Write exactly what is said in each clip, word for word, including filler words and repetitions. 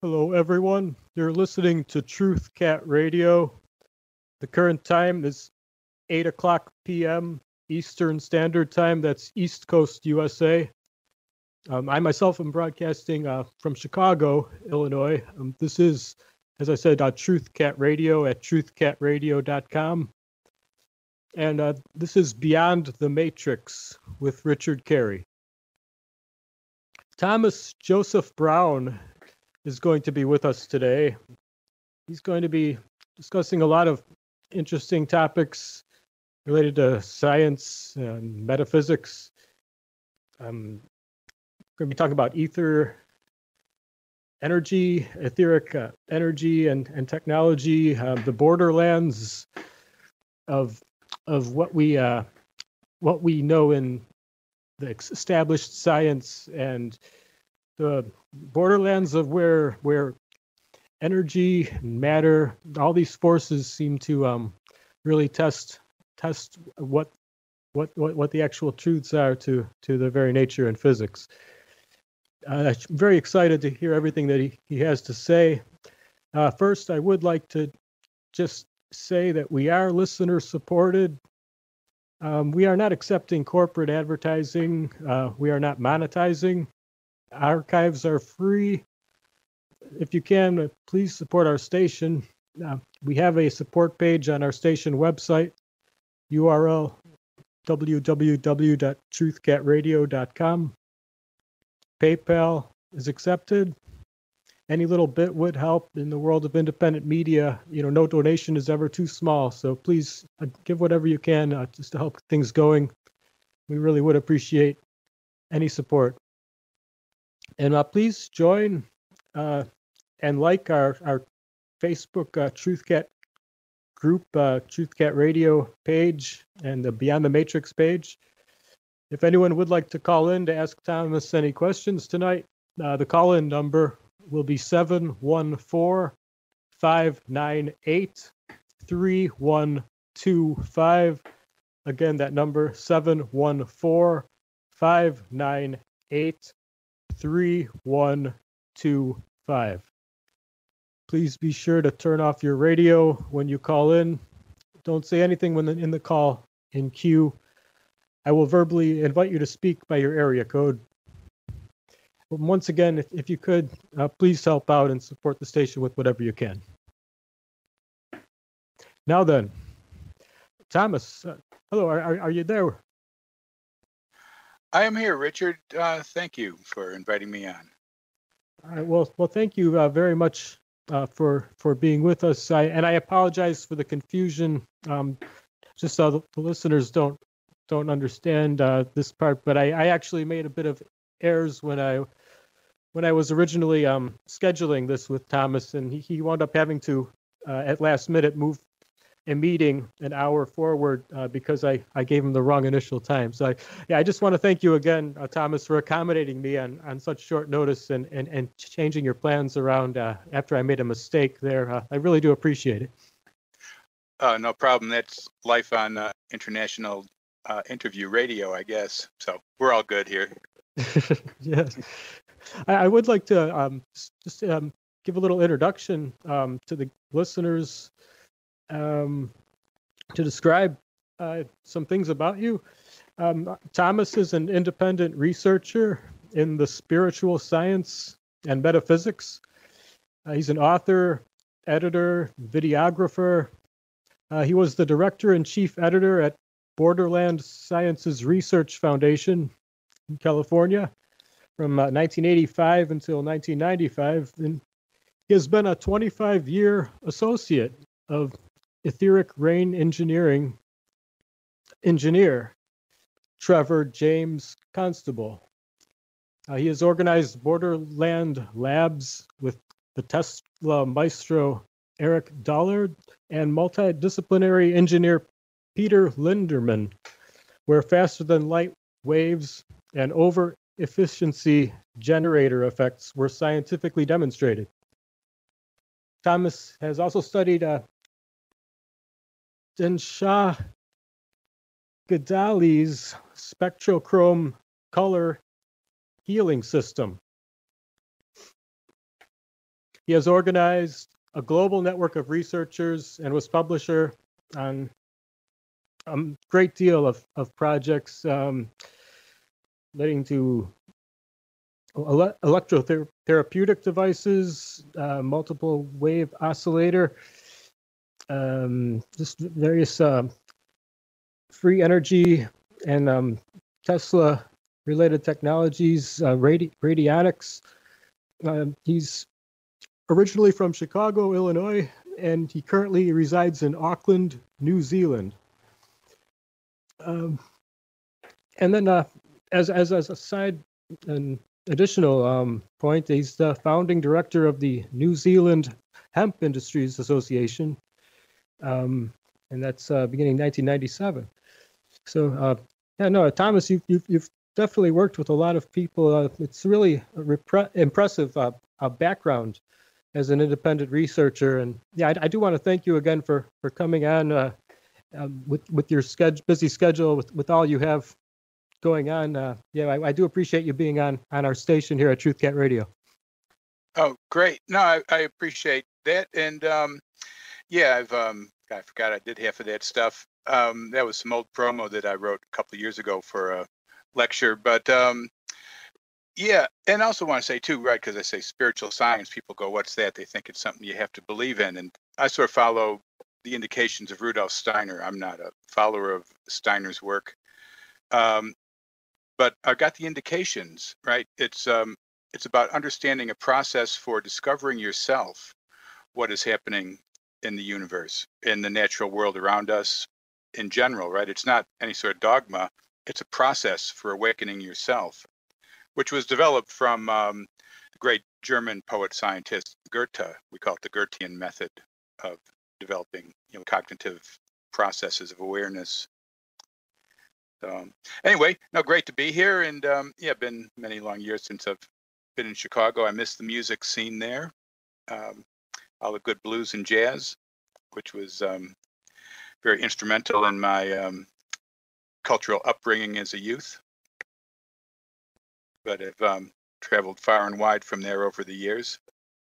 Hello, everyone. You're listening to Truth Cat Radio. The current time is eight o'clock p m Eastern Standard Time. That's East Coast, U S A. Um, I myself am broadcasting uh, from Chicago, Illinois. Um, this is, as I said, uh, Truth Cat Radio at truth cat radio dot com. And uh, this is Beyond the Matrix with Richard Kary. Thomas Joseph Brown is going to be with us today. He's going to be discussing a lot of interesting topics related to science and metaphysics. Um, we're going to be talking about ether, energy, etheric uh, energy and, and technology, uh, the borderlands of of what we uh, what we know in the established science, and the borderlands of where where energy and matter, all these forces seem to um, really test test what what what what the actual truths are to to the very nature in physics. Uh, I'm very excited to hear everything that he, he has to say. Uh, first, I would like to just say that we are listener supported. Um, we are not accepting corporate advertising. Uh, we are not monetizing. Archives are free. If you can, uh, please support our station. Uh, we have a support page on our station website, U R L w w w dot truth cat radio dot com. PayPal is accepted. Any little bit would help in the world of independent media. You know, no donation is ever too small. So please uh, give whatever you can uh, just to help things going. We really would appreciate any support. And uh, please join uh, and like our, our Facebook uh, TruthCat group, uh, TruthCat Radio page, and the Beyond the Matrix page. If anyone would like to call in to ask Thomas any questions tonight, uh, the call-in number will be seven one four, five nine eight, three one two five. Again, that number, seven one four, five nine eight, three one two five. Please be sure to turn off your radio when you call in. Don't say anything when in the call in queue. I will verbally invite you to speak by your area code. But once again, if, if you could, uh, please help out and support the station with whatever you can. Now then, Thomas, uh, hello, are, are, are you there? I am here, Richard. Uh, thank you for inviting me on. All right, well, well, thank you uh, very much uh, for for being with us. I, and I apologize for the confusion. Um, just so the, the listeners don't don't understand uh, this part, but I, I actually made a bit of errors when I when I was originally um, scheduling this with Thomas, and he, he wound up having to uh, at last minute move a meeting an hour forward uh, because I, I gave him the wrong initial time. So I, yeah, I just want to thank you again, uh, Thomas, for accommodating me on, on such short notice and, and, and changing your plans around uh, after I made a mistake there. Uh, I really do appreciate it. Uh, no problem. That's life on uh, international uh, interview radio, I guess. So we're all good here. Yes. I, I would like to um, just um, give a little introduction um, to the listeners. Um, to describe uh, some things about you. Um, Thomas is an independent researcher in the spiritual science and metaphysics. Uh, he's an author, editor, videographer. Uh, he was the director and chief editor at Borderland Sciences Research Foundation in California from uh, nineteen eighty-five until nineteen ninety-five. And he has been a twenty-five year associate of Etheric Rain Engineering engineer Trevor James Constable. Uh, he has organized Borderland Labs with the Tesla Maestro Eric Dollard and multidisciplinary engineer Peter Lindemann, where faster than light waves and over efficiency generator effects were scientifically demonstrated. Thomas has also studied uh, Dinshah Ghadiali's Spectro-Chrome color healing system. he has organized a global network of researchers and was publisher on a great deal of, of projects um, leading to ele electrotherapeutic devices, uh, multiple wave oscillator, um, just various uh, free energy and um, Tesla related technologies, uh, radi radionics. Uh, he's originally from Chicago, Illinois, and he currently resides in Auckland, New Zealand. Um, and then uh, as, as, as a side, an additional um, point, he's the founding director of the New Zealand Hemp Industries Association, um, and that's uh, beginning nineteen ninety-seven. So, uh, yeah, no, Thomas, you've, you've, you've definitely worked with a lot of people. Uh, it's really a impressive uh, uh, background as an independent researcher. And yeah, I, I do want to thank you again for, for coming on uh, um, with, with your schedule, busy schedule, with, with all you have going on. Uh, yeah, I, I do appreciate you being on, on our station here at TruthCat Radio. Oh, great. No, I, I appreciate that. And um, yeah, I've, um, I forgot I did half of that stuff. Um, that was some old promo that I wrote a couple of years ago for a lecture. But um, yeah, and I also want to say too, right, because I say spiritual science, people go, what's that? They think it's something you have to believe in. And I sort of follow the indications of Rudolf Steiner. I'm not a follower of Steiner's work. Um, but I got the indications, right? It's, um, it's about understanding a process for discovering yourself, what is happening in the universe, in the natural world around us in general, right? It's not any sort of dogma. It's a process for awakening yourself, which was developed from um, the great German poet scientist Goethe. We call it the Goethean method of developing, you know, cognitive processes of awareness. So, um, anyway, no, great to be here, and um, yeah, been many long years since I've been in Chicago. I miss the music scene there, um, all the good blues and jazz, which was um, very instrumental in my um, cultural upbringing as a youth. But I've um, traveled far and wide from there over the years.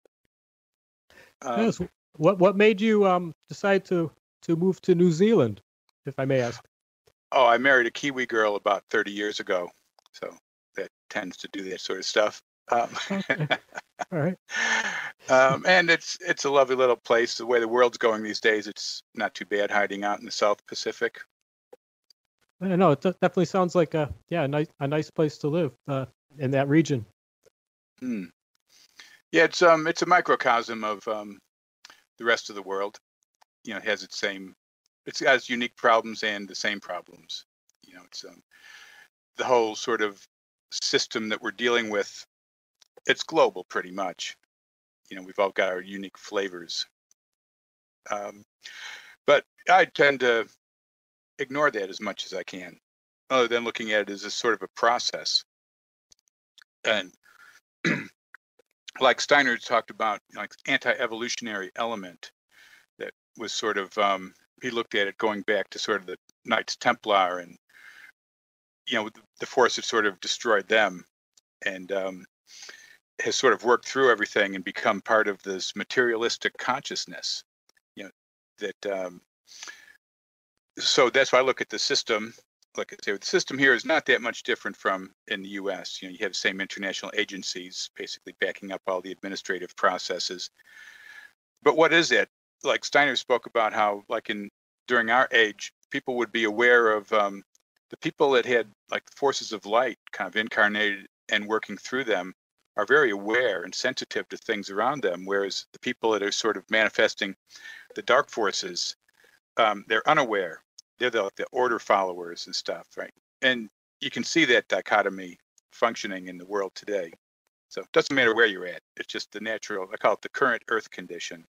Um, yes. What what made you um, decide to to move to New Zealand, if I may ask? Oh, I married a Kiwi girl about thirty years ago, so that tends to do that sort of stuff. Um, okay. All right. um, and it's it's a lovely little place. The way the world's going these days, it's not too bad hiding out in the South Pacific. I know it definitely sounds like a yeah a nice a nice place to live uh, in that region. Hmm. Yeah, it's um it's a microcosm of um the rest of the world. You know, it has its same, it's got its unique problems and the same problems. You know, it's um the whole sort of system that we're dealing with. It's global, pretty much. You know, we've all got our unique flavors. Um, but I tend to ignore that as much as I can, other than looking at it as a sort of a process. And like Steiner talked about, like anti-evolutionary element that was sort of, um, he looked at it going back to sort of the Knights Templar, and, you know, the force had sort of destroyed them, and um, has sort of worked through everything and become part of this materialistic consciousness, you know, that, um, so that's why I look at the system. Like I say, the system here is not that much different from in the U S. You know, you have the same international agencies basically backing up all the administrative processes. But what is it? Like Steiner spoke about how, like in during our age, people would be aware of um, the people that had like the forces of light kind of incarnated and working through them are very aware and sensitive to things around them, whereas the people that are sort of manifesting the dark forces, um, they're unaware. They're the, like the order followers and stuff, right? And you can see that dichotomy functioning in the world today. So it doesn't matter where you're at. It's just the natural, I call it the current Earth condition.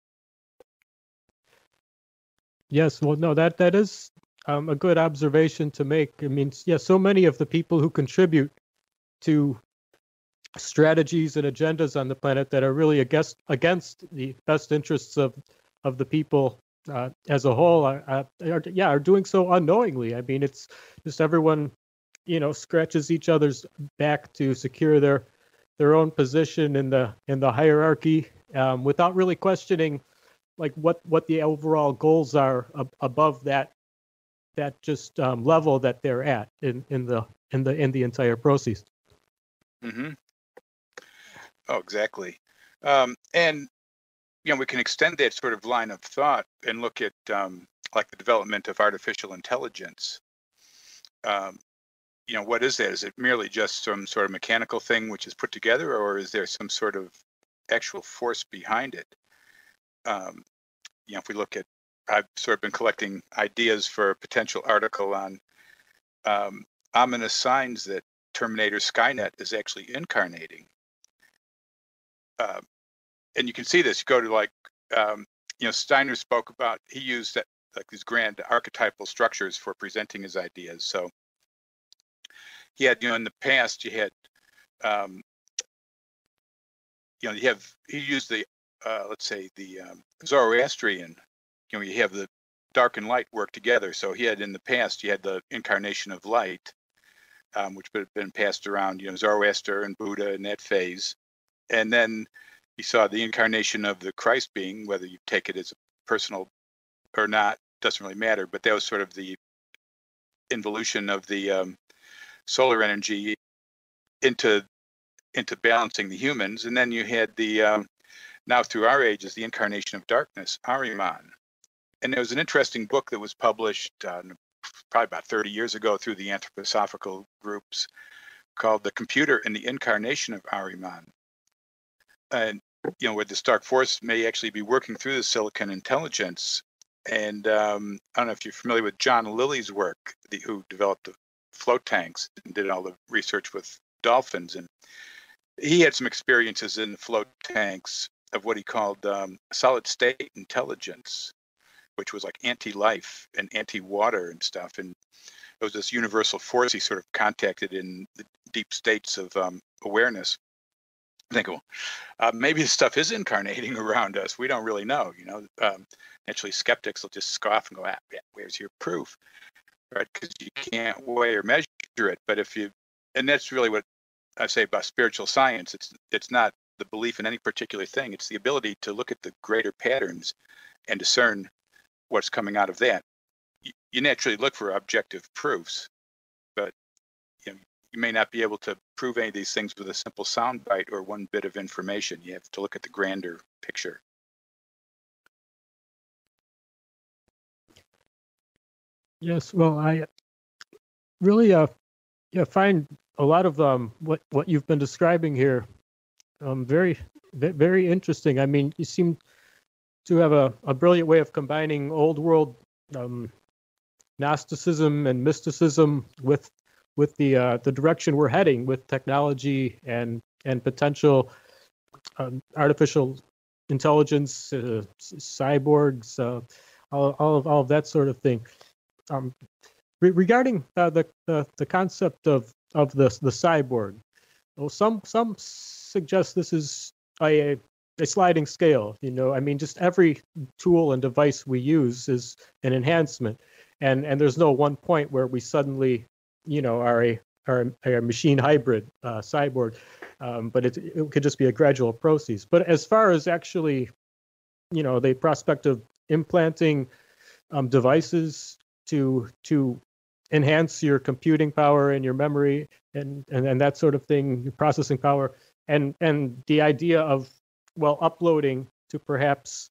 Yes, well, no, that that is um, a good observation to make. I mean, yeah, so many of the people who contribute to strategies and agendas on the planet that are really against against the best interests of of the people uh, as a whole are, are, are yeah are doing so unknowingly. I mean, it's just everyone, you know, scratches each other's back to secure their their own position in the in the hierarchy, um, without really questioning like what what the overall goals are ab- above that that just um, level that they're at in in the in the in the entire process. Mm-hmm. Oh, exactly. Um, and you know, we can extend that sort of line of thought and look at um, like the development of artificial intelligence. Um, you know, what is that? Is it merely just some sort of mechanical thing which is put together, or is there some sort of actual force behind it? Um, you know, if we look at, I've sort of been collecting ideas for a potential article on um, ominous signs that Terminator Skynet is actually incarnating. Uh, and you can see this. You go to like, um, you know, Steiner spoke about, he used that, like these grand archetypal structures for presenting his ideas. So he had, you know, in the past, you had, um, you know, you have, he used the, uh, let's say the um, Zoroastrian, you know, you have the dark and light work together. So he had in the past, you had the incarnation of light, um, which would have been passed around, you know, Zoroaster and Buddha in that phase. And then you saw the incarnation of the Christ being, whether you take it as a personal or not, doesn't really matter. But that was sort of the involution of the um, solar energy into into balancing the humans. And then you had the, um, now through our age, is the incarnation of darkness, Ahriman. And there was an interesting book that was published uh, probably about thirty years ago through the anthroposophical groups called The Computer and the Incarnation of Ahriman. And, you know, where this dark force may actually be working through the silicon intelligence. And um, I don't know if you're familiar with John Lilly's work, the, who developed the float tanks and did all the research with dolphins. And he had some experiences in the float tanks of what he called um, solid state intelligence, which was like anti-life and anti-water and stuff. And it was this universal force he sort of contacted in the deep states of um, awareness. I think, well, uh, maybe this stuff is incarnating around us. We don't really know, you know. Um, naturally, skeptics will just scoff and go, ah, yeah, where's your proof? Right? Because you can't weigh or measure it. But if you, and that's really what I say about spiritual science. It's it's not the belief in any particular thing. It's the ability to look at the greater patterns and discern what's coming out of that. You, you naturally look for objective proofs, but you know, you may not be able to prove any of these things with a simple soundbite or one bit of information. You have to look at the grander picture. Yes, well, I really uh, yeah, find a lot of um, what what you've been describing here um, very very interesting. I mean, you seem to have a, a brilliant way of combining old world um, Gnosticism and mysticism with with the uh, the direction we're heading with technology and and potential um, artificial intelligence, uh, cyborgs, uh, all all of all of that sort of thing. Um, re- regarding uh, the, the the concept of of the the cyborg, well, some some suggest this is a a sliding scale. You know, I mean, just every tool and device we use is an enhancement, and and there's no one point where we suddenly, you know, are a are a, a machine hybrid uh, cyborg, um, but it it could just be a gradual process. But as far as actually, you know, the prospect of implanting um, devices to to enhance your computing power and your memory and, and and that sort of thing, your processing power, and and the idea of, well, uploading to perhaps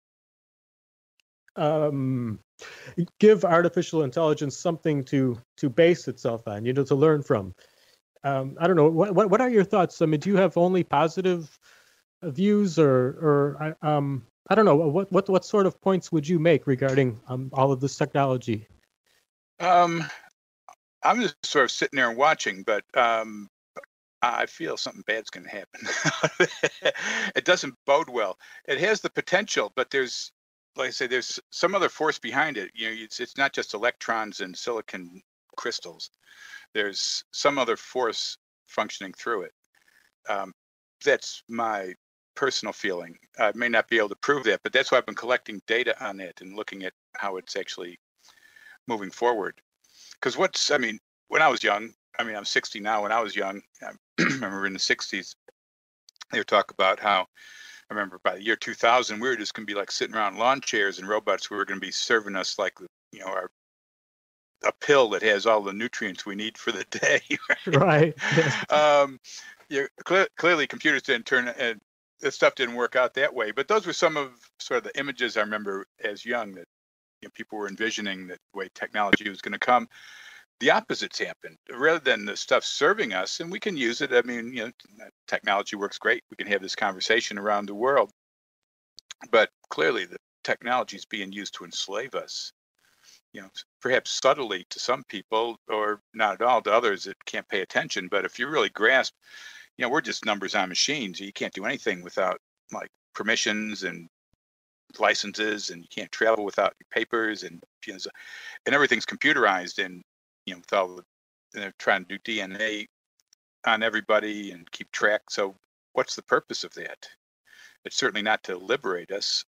um, give artificial intelligence something to to base itself on, you know, to learn from. Um, I don't know. What, what what are your thoughts? I mean, do you have only positive views, or or um, I don't know. What what what sort of points would you make regarding um, all of this technology? Um, I'm just sort of sitting there and watching, but um, I feel something bad's going to happen. It doesn't bode well. It has the potential, but there's, like I say, there's some other force behind it. You know, it's it's not just electrons and silicon crystals. There's some other force functioning through it. Um, that's my personal feeling. I may not be able to prove that, but that's why I've been collecting data on it and looking at how it's actually moving forward. Because what's, I mean, when I was young, I mean, I'm sixty now. When I was young, I remember in the sixties, they would talk about how I remember by the year two thousand, we were just going to be like sitting around lawn chairs and robots were going to be serving us like, you know, our a pill that has all the nutrients we need for the day. Right. Right. um, yeah, cl- clearly computers didn't turn, and this stuff didn't work out that way. But those were some of sort of the images I remember as young that, you know, people were envisioning that the way technology was going to come. The opposites happened. Rather than the stuff serving us, and we can use it. I mean, you know, technology works great. We can have this conversation around the world. But clearly the technology is being used to enslave us. You know, perhaps subtly to some people, or not at all to others that can't pay attention. But if you really grasp, you know, we're just numbers on machines. You can't do anything without like permissions and licenses, and you can't travel without your papers, and you know, and everything's computerized, and you know, with all the, they're trying to do D N A on everybody and keep track. So what's the purpose of that? It's certainly not to liberate us.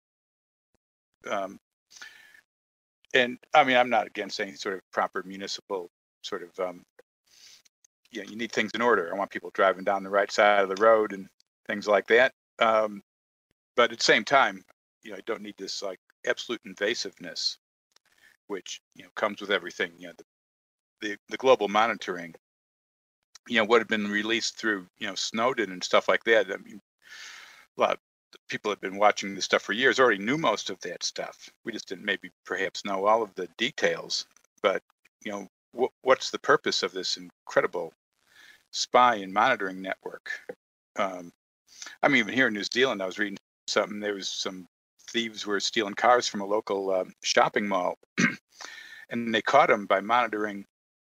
Um, And I mean, I'm not against any sort of proper municipal sort of, um, you know, you need things in order. I want people driving down the right side of the road and things like that. Um, but at the same time, you know, I don't need this like absolute invasiveness, which, you know, comes with everything. You know, the, the, the global monitoring, you know, what had been released through, you know, Snowden and stuff like that. I mean, a lot of people have been watching this stuff for years, already knew most of that stuff. We just didn't maybe perhaps know all of the details. But, you know, wh- what's the purpose of this incredible spy and monitoring network? Um, I mean, even here in New Zealand, I was reading something. There was some thieves were stealing cars from a local um, shopping mall, and they caught them by monitoring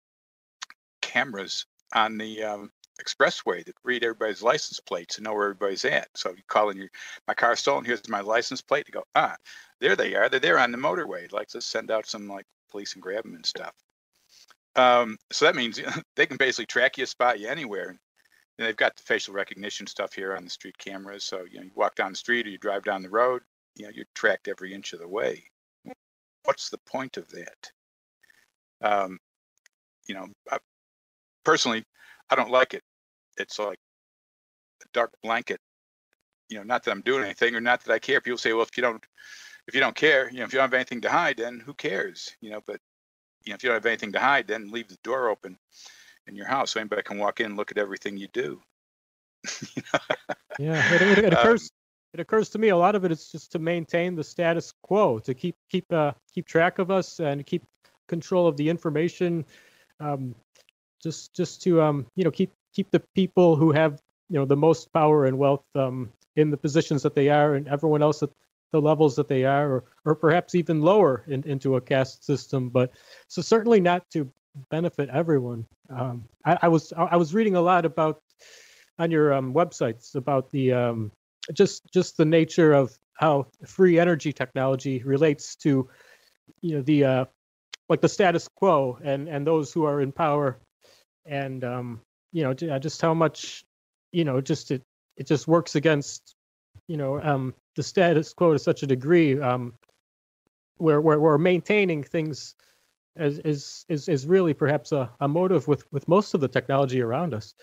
cameras on the um, expressway that read everybody's license plates and know where everybody's at. So you call in your, my car's stolen, here's my license plate. You go, ah, there they are. They're there on the motorway. Like, let's send out some like police and grab them and stuff. Um, so that means, you know, they can basically track you, spot you anywhere. And they've got the facial recognition stuff here on the street cameras. So, you know, you walk down the street or you drive down the road, you know, you're tracked every inch of the way. What's the point of that? Um, you know, I, personally, I don't like it. It's like a dark blanket, you know, not that I'm doing anything or not that I care. People say, well, if you don't, if you don't care, you know, if you don't have anything to hide, then who cares? You know, but, you know, if you don't have anything to hide, then leave the door open in your house so anybody can walk in and look at everything you do. You know? Yeah, it, it, it occurs. Um, It occurs to me a lot of it is just to maintain the status quo, to keep keep uh, keep track of us and keep control of the information, um, just just to um, you know keep keep the people who have you know the most power and wealth um, in the positions that they are, and everyone else at the levels that they are, or or perhaps even lower in, into a caste system. But so certainly not to benefit everyone. Um, I, I was I was reading a lot about on your um, websites about the um, just just the nature of how free energy technology relates to you know the uh like the status quo and and those who are in power, and um you know just how much you know just it it just works against you know um the status quo to such a degree, um where where we're maintaining things as is is is really perhaps a, a motive with with most of the technology around us.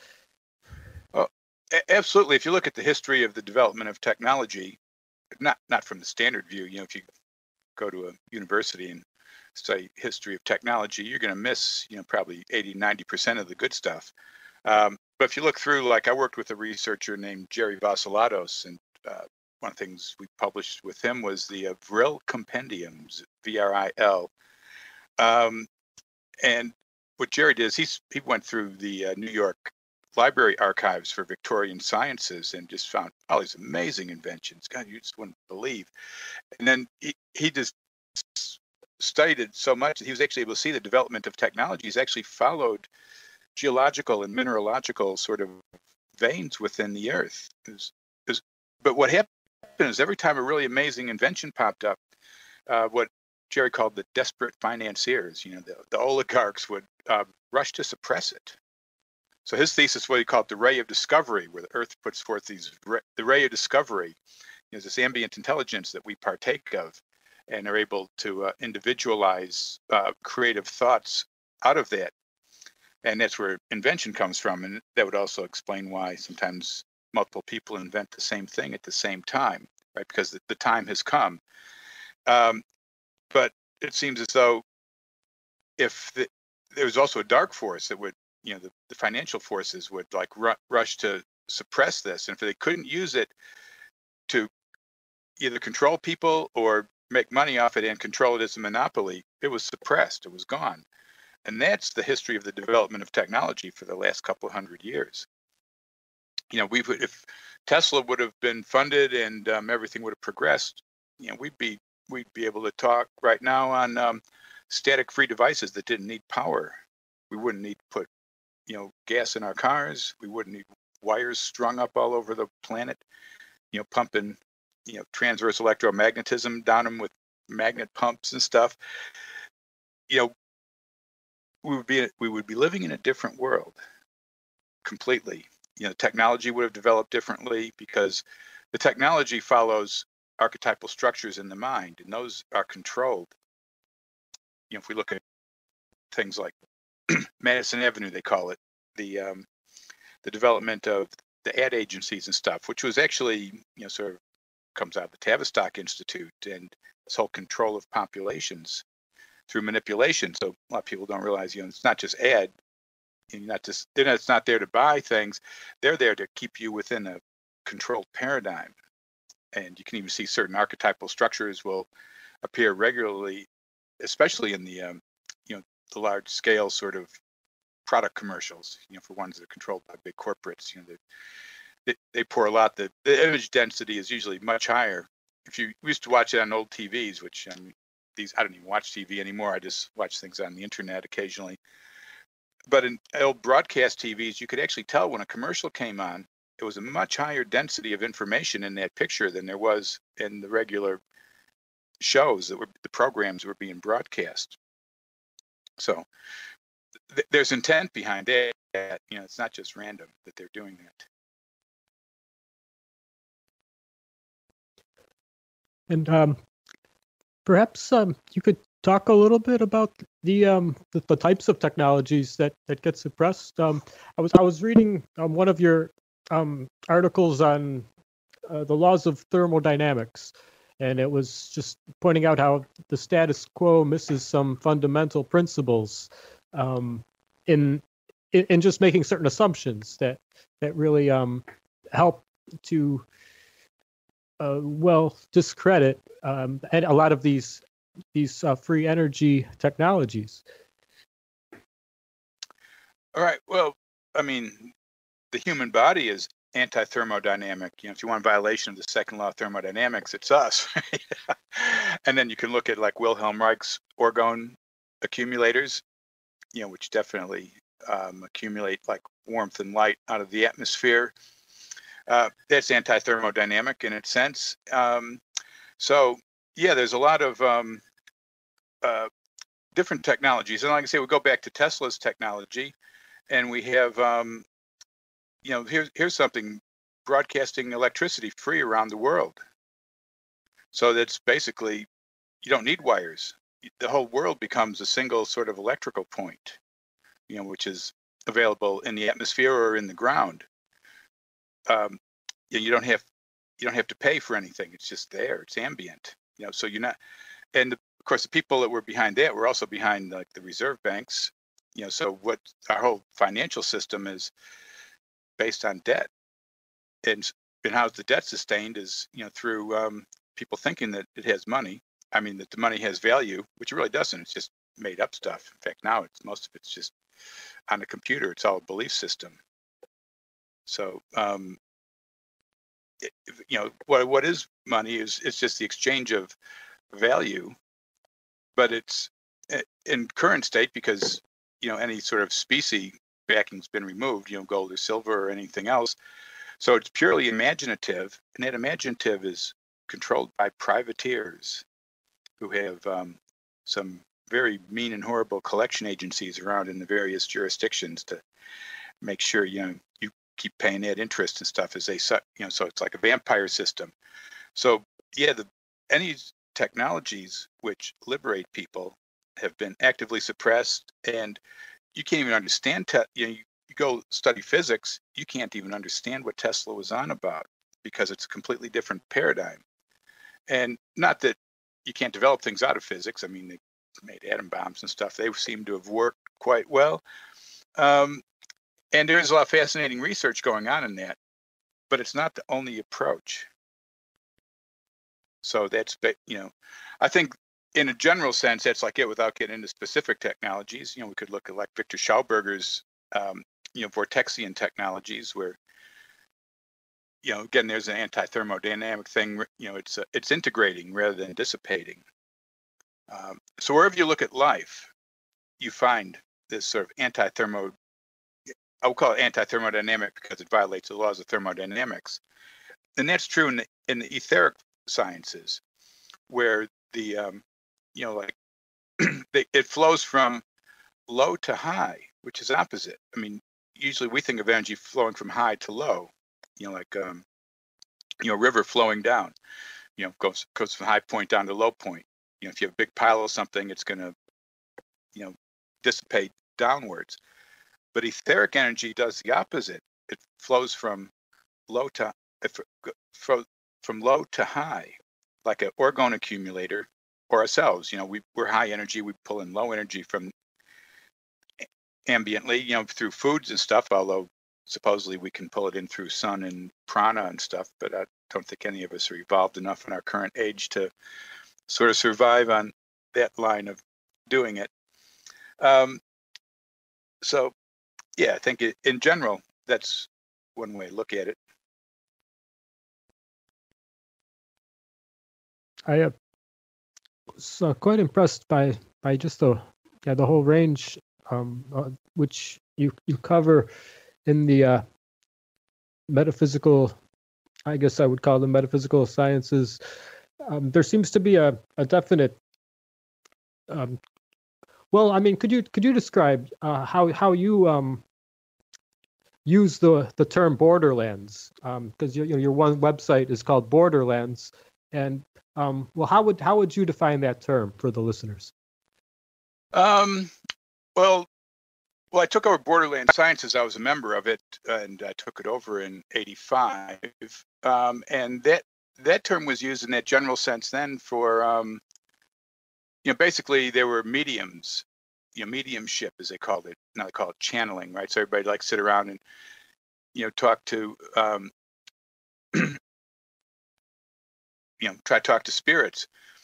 Absolutely. If you look at the history of the development of technology, not not from the standard view, you know, if you go to a university and study history of technology, you're going to miss, you know, probably eighty, ninety percent of the good stuff. Um, but if you look through, like I worked with a researcher named Jerry Vassilatos, and uh, one of the things we published with him was the uh, Vril Compendiums, V R I L. Um, and what Jerry did is he's, he went through the uh, New York library archives for Victorian sciences and just found all these amazing inventions. God, you just wouldn't believe. And then he, he just studied it so much that he was actually able to see the development of technology. He's actually followed geological and mineralogical sort of veins within the earth. It was, it was, but what happened is every time a really amazing invention popped up, uh, what Jerry called the desperate financiers, you know, the, the oligarchs would uh, rush to suppress it. So his thesis, what he called the ray of discovery, where the Earth puts forth these, the ray of discovery, you know, this ambient intelligence that we partake of, and are able to uh, individualize uh, creative thoughts out of that. And that's where invention comes from. And that would also explain why sometimes multiple people invent the same thing at the same time, right? Because the, the time has come. Um, but it seems as though if the, there was also a dark force that would, you know, the, the financial forces would like ru rush to suppress this. And if they couldn't use it to either control people or make money off it and control it as a monopoly, it was suppressed, it was gone. And that's the history of the development of technology for the last couple of hundred years. You know, we would, if Tesla would have been funded and um, everything would have progressed, you know, we'd be we'd be able to talk right now on um, static-free devices that didn't need power. We wouldn't need to put, you know, gas in our cars. We wouldn't need wires strung up all over the planet, you know, pumping, you know, transverse electromagnetism down them with magnet pumps and stuff. You know, we would be we would be living in a different world completely. You know, technology would have developed differently because the technology follows archetypal structures in the mind, and those are controlled. You know, if we look at things like Madison Avenue, they call it, the um, the development of the ad agencies and stuff, which was actually, you know, sort of comes out of the Tavistock Institute and this whole control of populations through manipulation. So a lot of people don't realize, you know, it's not just ad. You're not just, they're not, it's not there to buy things. They're there to keep you within a controlled paradigm. And you can even see certain archetypal structures will appear regularly, especially in the, um, you know, the large scale sort of product commercials, you know, for ones that are controlled by big corporates. You know, they, they pour a lot. The, the image density is usually much higher. If you we used to watch it on old T Vs, which I mean, these, I don't even watch T V anymore. I just watch things on the internet occasionally. But in old broadcast T Vs, you could actually tell when a commercial came on, it was a much higher density of information in that picture than there was in the regular shows that were, the programs were being broadcast. So th there's intent behind that. You know, it's not just random that they're doing that. And um, perhaps um, you could talk a little bit about the um, the, the types of technologies that that get suppressed. Um, I was I was reading um, one of your um, articles on uh, the laws of thermodynamics, and it was just pointing out how the status quo misses some fundamental principles um, in, in in just making certain assumptions that that really um, help to uh, well discredit um, and a lot of these these uh, free energy technologies. All right. Well, I mean, the human body is anti-thermodynamic. You know, if you want a violation of the second law of thermodynamics, it's us. Right? And then you can look at like Wilhelm Reich's orgone accumulators, you know, which definitely um, accumulate like warmth and light out of the atmosphere. Uh, that's anti-thermodynamic in its sense. Um, so yeah, there's a lot of um, uh, different technologies. And like I say, we go back to Tesla's technology, and we have, um, you know, here's, here's something, broadcasting electricity free around the world. So that's basically, you don't need wires. The whole world becomes a single sort of electrical point, you know, which is available in the atmosphere or in the ground. Um, you, you don't have, you don't have to pay for anything. It's just there. It's ambient. You know, so you're not, and the, of course, the people that were behind that were also behind like the reserve banks. You know, so what our whole financial system is based on debt, and and how's the debt sustained is, you know, through um, people thinking that it has money. I mean, that the money has value, which it really doesn't. It's just made up stuff. In fact, now it's most of it's just on a computer. It's all a belief system. So, um, it, you know, what what is money is it's just the exchange of value, but it's in current state because, you know, any sort of specie backing's been removed, you know, gold or silver or anything else. So it's purely imaginative, and that imaginative is controlled by privateers who have um, some very mean and horrible collection agencies around in the various jurisdictions to make sure, you know, you keep paying that interest and stuff as they suck, you know, so it's like a vampire system. So yeah, the any technologies which liberate people have been actively suppressed, and you can't even understand, te you know, you, you go study physics, you can't even understand what Tesla was on about because it's a completely different paradigm. And not that you can't develop things out of physics. I mean, they made atom bombs and stuff. They seem to have worked quite well. Um, and there's a lot of fascinating research going on in that, but it's not the only approach. So that's, you know, I think in a general sense, that's like it without getting into specific technologies. You know, we could look at like Viktor Schauberger's, um, you know, vortexian technologies where, you know, again, there's an anti-thermodynamic thing, you know, it's uh, it's integrating rather than dissipating. Um, so wherever you look at life, you find this sort of anti-thermo, I would call it anti-thermodynamic because it violates the laws of thermodynamics. And that's true in the, in the etheric sciences, where the, um, you know, like they, it flows from low to high, which is opposite. I mean, usually we think of energy flowing from high to low, you know, like, um, you know, a river flowing down, you know, goes, goes from high point down to low point. You know, if you have a big pile of something, it's going to, you know, dissipate downwards. But etheric energy does the opposite. It flows from low to, from, from low to high, like an orgone accumulator or ourselves. You know, we, we're high energy. We pull in low energy from ambiently, you know, through foods and stuff, although supposedly we can pull it in through sun and prana and stuff, but I don't think any of us are evolved enough in our current age to sort of survive on that line of doing it. Um, so, yeah, I think it, in general, that's one way to look at it. I uh, was uh, quite impressed by by just the yeah the whole range, um, uh, which you you cover in the uh, metaphysical. I guess I would call them metaphysical sciences. Um, there seems to be a, a definite. Um, well, I mean, could you could you describe uh, how how you um, use the the term Borderlands? Because um, your your one website is called Borderlands, and um, well, how would how would you define that term for the listeners? Um, well, well, I took over Borderland Sciences. I was a member of it, and I took it over in eighty-five. Um, and that that term was used in that general sense then for, um, you know, basically there were mediums, you know, mediumship as they called it. Now they call it channeling, right? So everybody like sit around and, you know, talk to, um, you know, try to talk to spirits.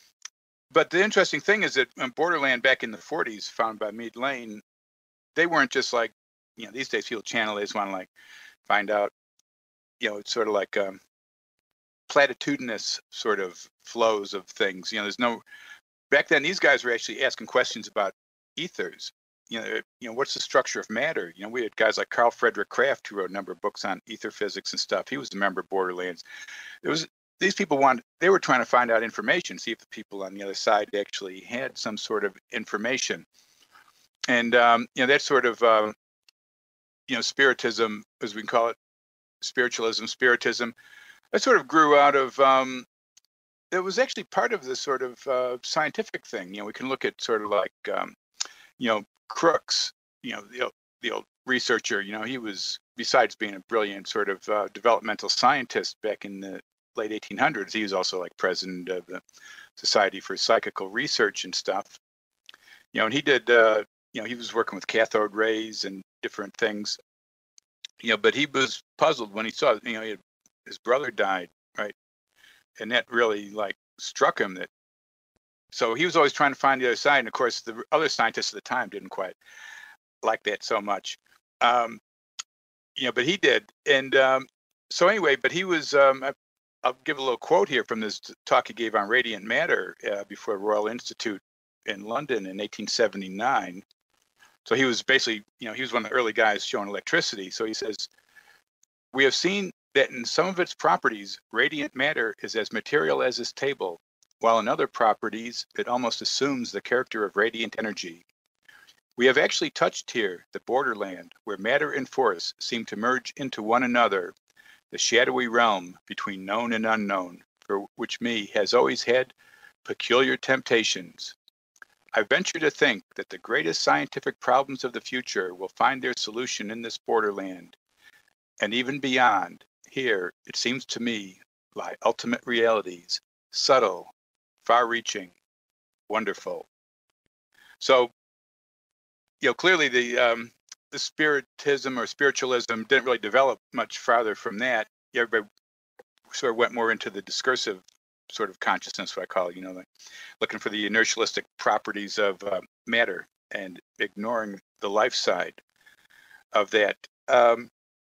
But the interesting thing is that in Borderland back in the forties, found by Meade Lane, they weren't just like, you know, these days people channel, they just want to like find out, you know, it's sort of like um, platitudinous sort of flows of things. You know, there's no, back then these guys were actually asking questions about ethers. You know, you know, what's the structure of matter? You know, we had guys like Carl Frederick Kraft who wrote a number of books on ether physics and stuff. He was a member of Borderlands. It was, these people wanted, they were trying to find out information, see if the people on the other side actually had some sort of information. And, um, you know, that sort of, uh, you know, spiritism, as we can call it, spiritualism, spiritism, that sort of grew out of, um, it was actually part of this sort of uh, scientific thing. You know, we can look at sort of like, um, you know, Crookes, you know, the, the old researcher, you know, he was, besides being a brilliant sort of uh, developmental scientist back in the late eighteen hundreds, he was also like president of the Society for Psychical Research and stuff. You know, and he did, uh, you know, he was working with cathode rays and different things, you know, but he was puzzled when he saw, you know, he had, his brother died, right? And that really like struck him that, so he was always trying to find the other side. And of course, the other scientists at the time didn't quite like that so much, um, you know, but he did. And um, so anyway, but he was, um, I, I'll give a little quote here from this talk he gave on radiant matter uh, before Royal Institute in London in eighteen seventy-nine. So he was basically, you know, he was one of the early guys showing electricity. So he says, we have seen that in some of its properties, radiant matter is as material as this table, while in other properties, it almost assumes the character of radiant energy. We have actually touched here the borderland where matter and force seem to merge into one another, the shadowy realm between known and unknown, for which me has always had peculiar temptations. I venture to think that the greatest scientific problems of the future will find their solution in this borderland. And even beyond, here, it seems to me, lie ultimate realities, subtle, far-reaching, wonderful. So, you know, clearly the um, the spiritism or spiritualism didn't really develop much farther from that. Everybody sort of went more into the discursive sort of consciousness, what I call it, you know, like looking for the inertialistic properties of uh, matter and ignoring the life side of that. Um,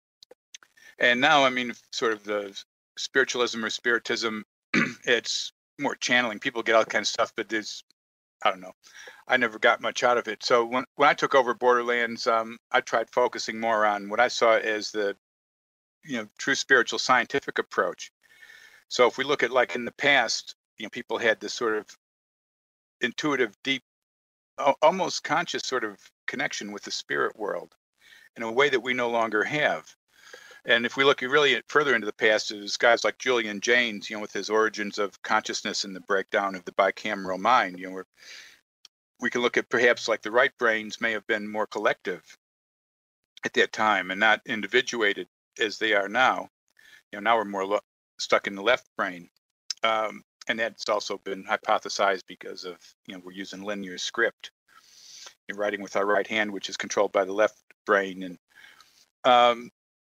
and now, I mean, sort of the spiritualism or spiritism, it's more channeling. People get all kinds of stuff, but there's, I don't know, I never got much out of it. So when, when I took over Borderlands, um, I tried focusing more on what I saw as the, you know, true spiritual scientific approach. So if we look at, like, in the past, you know, people had this sort of intuitive, deep, almost conscious sort of connection with the spirit world in a way that we no longer have. And if we look really further into the past, there's guys like Julian Jaynes, you know, with his origins of consciousness and the breakdown of the bicameral mind, you know, where we can look at perhaps like the right brains may have been more collective at that time and not individuated as they are now. You know, now we're more stuck in the left brain. Um, and that's also been hypothesized because of, you know, we're using linear script. You're writing with our right hand, which is controlled by the left brain. And um,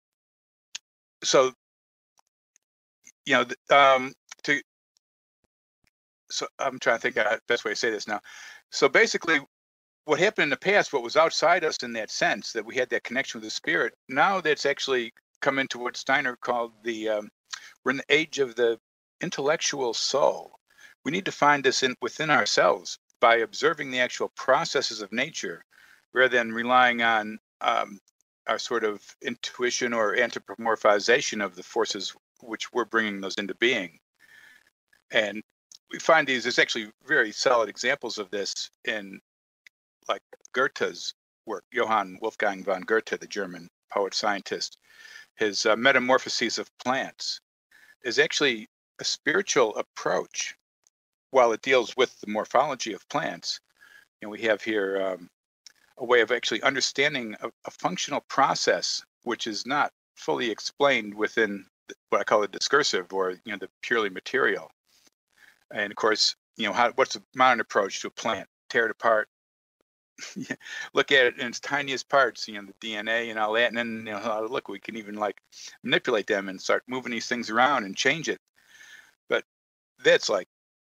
so, you know, um, to, so I'm trying to think of the best way to say this now. So basically, what happened in the past, what was outside us in that sense, that we had that connection with the spirit, now that's actually come into what Steiner called the, um, we're in the age of the intellectual soul. We need to find this in within ourselves by observing the actual processes of nature, rather than relying on um, our sort of intuition or anthropomorphization of the forces which we're bringing those into being. And we find these, there's actually very solid examples of this in, like, Goethe's work, Johann Wolfgang von Goethe, the German poet scientist. His uh, Metamorphoses of Plants is actually a spiritual approach. While it deals with the morphology of plants, and we have here um, a way of actually understanding a, a functional process which is not fully explained within what I call the discursive, or, you know, the purely material. And of course, you know, how, what's the modern approach to a plant? Tear it apart, look at it in its tiniest parts, you know, the D N A and all that, and then, you know, look, we can even like manipulate them and start moving these things around and change it. But that's like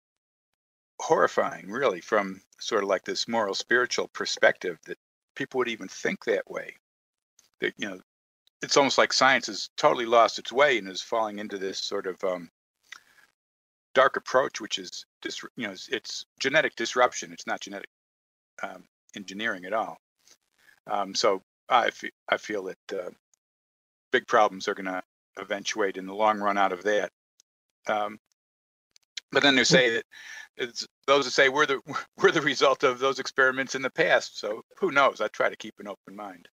horrifying, really, from sort of like this moral spiritual perspective, that people would even think that way. That, you know, it's almost like science has totally lost its way and is falling into this sort of um, dark approach, which is dis- you know, it's, it's genetic disruption. It's not genetic um, engineering at all. Um, so I fe- I feel that uh, big problems are going to eventuate in the long run out of that. Um, But then they say that it's those that say we're the we're the result of those experiments in the past. So who knows? I try to keep an open mind.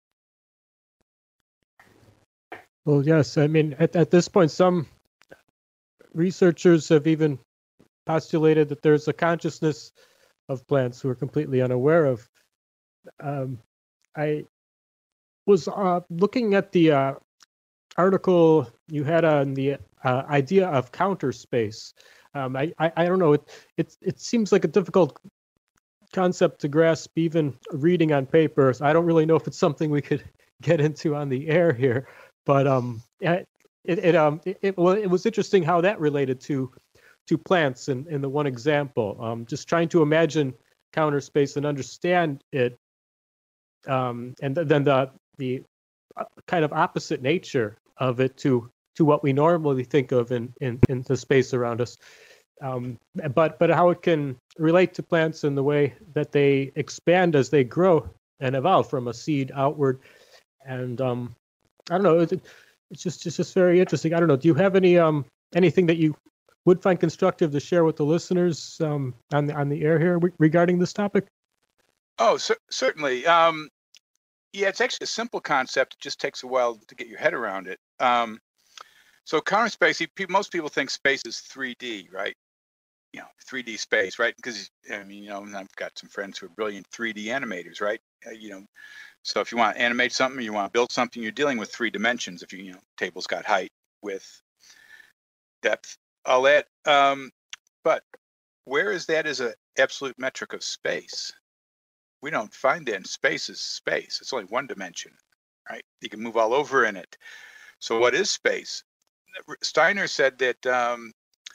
Well, yes. I mean, at, at this point, some researchers have even postulated that there's a consciousness of plants who are completely unaware of. Um, I was uh, looking at the uh, article you had on the uh, idea of counter space. Um, I, I I don't know. It it it seems like a difficult concept to grasp, even reading on paper. So I don't really know if it's something we could get into on the air here. But um, it it um it, it well it was interesting how that related to to plants in in the one example. Um, just trying to imagine counter space and understand it. Um, and th- then the the kind of opposite nature of it to to what we normally think of in, in, in the space around us. Um, but but how it can relate to plants in the way that they expand as they grow and evolve from a seed outward. And um, I don't know, it, it's just it's just very interesting. I don't know, do you have any um anything that you would find constructive to share with the listeners um, on the on the air here regarding this topic? Oh, cer- certainly. Um, yeah, it's actually a simple concept. It just takes a while to get your head around it. Um, so counter space, most people think space is three D, right? you know, three D space, right? Because I mean, you know, I've got some friends who are brilliant three D animators, right? Uh, you know, so if you want to animate something, you want to build something, you're dealing with three dimensions. If you, you know, table's got height, width, depth, all that. Um, but where is that as an absolute metric of space? We don't find that in space as space. It's only one dimension, right? You can move all over in it. So what is space? Steiner said that, um,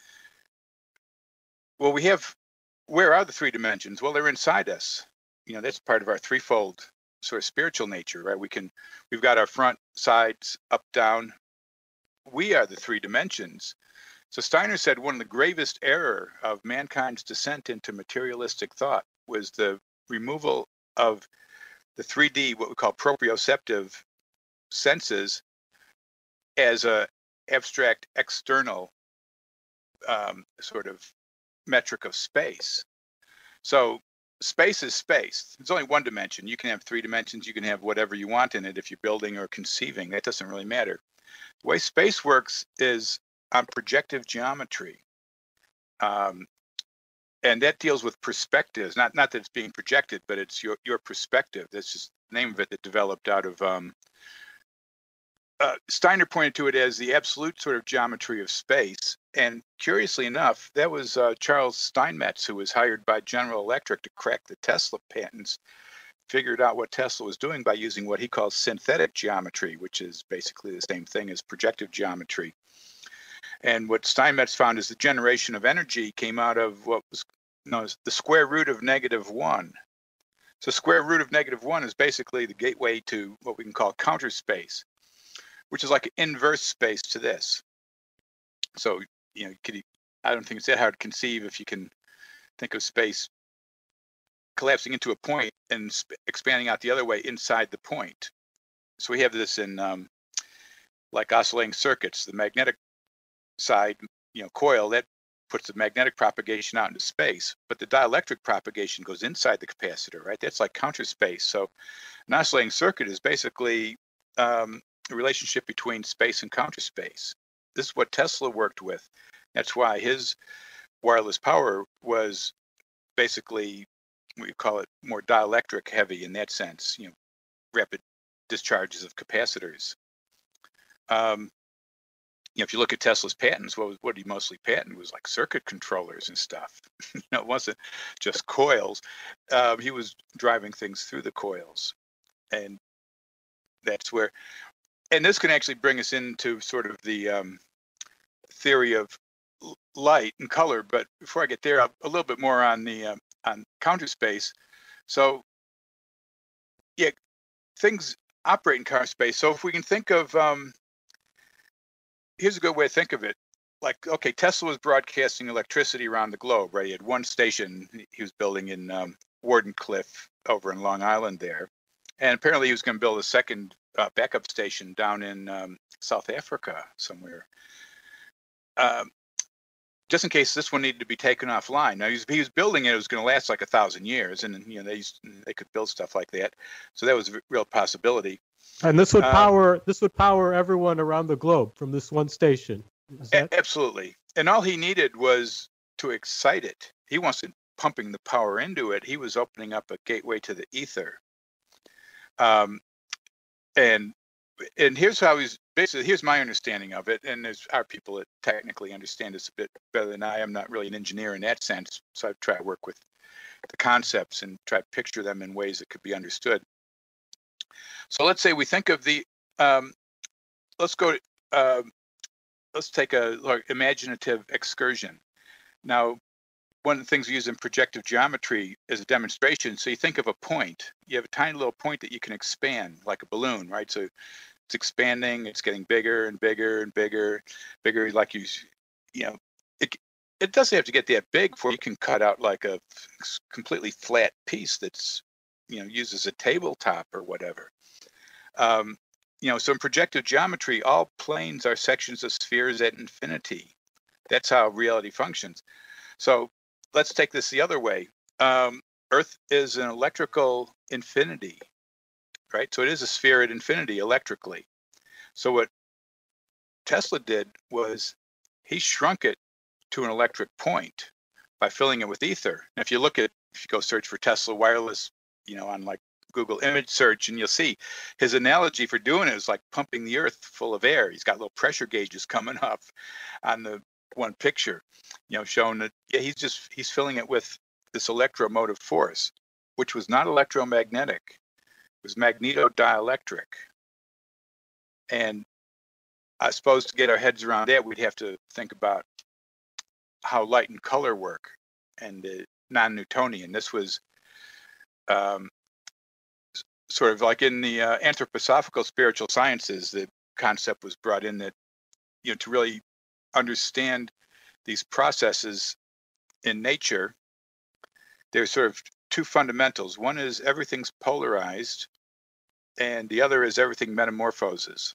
well, we have, where are the three dimensions? Well, they're inside us. You know, that's part of our threefold sort of spiritual nature, right? We can, we've got our front, sides, up, down. We are the three dimensions. So Steiner said one of the gravest error of mankind's descent into materialistic thought was the removal of the three D, what we call proprioceptive senses, as a abstract external um, sort of metric of space. So space is space. There's only one dimension. You can have three dimensions. You can have whatever you want in it if you're building or conceiving. That doesn't really matter. The way space works is on projective geometry. Um, and that deals with perspectives, not not that it's being projected, but it's your, your perspective. That's just the name of it that developed out of, um, uh, Steiner pointed to it as the absolute sort of geometry of space. And curiously enough, that was uh, Charles Steinmetz, who was hired by General Electric to crack the Tesla patents, figured out what Tesla was doing by using what he calls synthetic geometry, which is basically the same thing as projective geometry. And what Steinmetz found is the generation of energy came out of what was known as the square root of negative one. So square root of negative one is basically the gateway to what we can call counter space, which is like an inverse space to this. So, you know, could, I don't think it's that hard to conceive if you can think of space collapsing into a point and expanding out the other way inside the point. So we have this in um, like oscillating circuits, the magnetic side, you know, coil that puts the magnetic propagation out into space, but the dielectric propagation goes inside the capacitor, right? That's like counter space. So an oscillating circuit is basically um, a relationship between space and counter space. This is what Tesla worked with. That's why his wireless power was basically, we call it more dielectric heavy in that sense, you know, rapid discharges of capacitors. Um, You know, if you look at Tesla's patents, what was, what he mostly patented was like circuit controllers and stuff. You know, it wasn't just coils. Um, he was driving things through the coils, and that's where. And this can actually bring us into sort of the um, theory of light and color. But before I get there, I'll, a little bit more on the um, on counter space. So, yeah, things operate in counter space. So if we can think of um, here's a good way to think of it. Like, okay, Tesla was broadcasting electricity around the globe, right? He had one station he was building in um, Wardenclyffe over in Long Island there. And apparently he was going to build a second uh, backup station down in um, South Africa somewhere. Um, just in case this one needed to be taken offline. Now, he was, he was building it, it was going to last like a thousand years. And, you know, they, used, they could build stuff like that. So that was a real possibility. And this would Uh, power this would power everyone around the globe from this one station. Is that... Absolutely. And all he needed was to excite it. He wasn't pumping the power into it. He was opening up a gateway to the ether. Um, and and here's how he's basically, here's my understanding of it. And there's our people that technically understand this a bit better than I am. Not really an engineer in that sense. So I try to work with the concepts and try to picture them in ways that could be understood. So let's say we think of the, um, let's go, to, uh, let's take a like, imaginative excursion. Now, one of the things we use in projective geometry is a demonstration. So you think of a point. You have a tiny little point that you can expand like a balloon, right? So it's expanding, it's getting bigger and bigger and bigger, bigger. Like you, you know, it it doesn't have to get that big before you can cut out like a completely flat piece that's, you know, used as a tabletop or whatever. Um, you know, so in projective geometry, all planes are sections of spheres at infinity. That's how reality functions. So let's take this the other way. Um, Earth is an electrical infinity, right? So it is a sphere at infinity electrically. So what Tesla did was he shrunk it to an electric point. by filling it with ether. And if you look at, if you go search for Tesla wireless, you know, on like Google image search, and you'll see his analogy for doing it is like pumping the earth full of air. He's got little pressure gauges coming up on the one picture, you know, showing that, yeah, he's just, he's filling it with this electromotive force, which was not electromagnetic. It was magnetodielectric. And I suppose to get our heads around that, we'd have to think about how light and color work, and uh, non-Newtonian. This was um, sort of like in the uh, anthroposophical spiritual sciences, the concept was brought in that, you know, to really understand these processes in nature, there's sort of two fundamentals. One is everything's polarized, and the other is everything metamorphoses.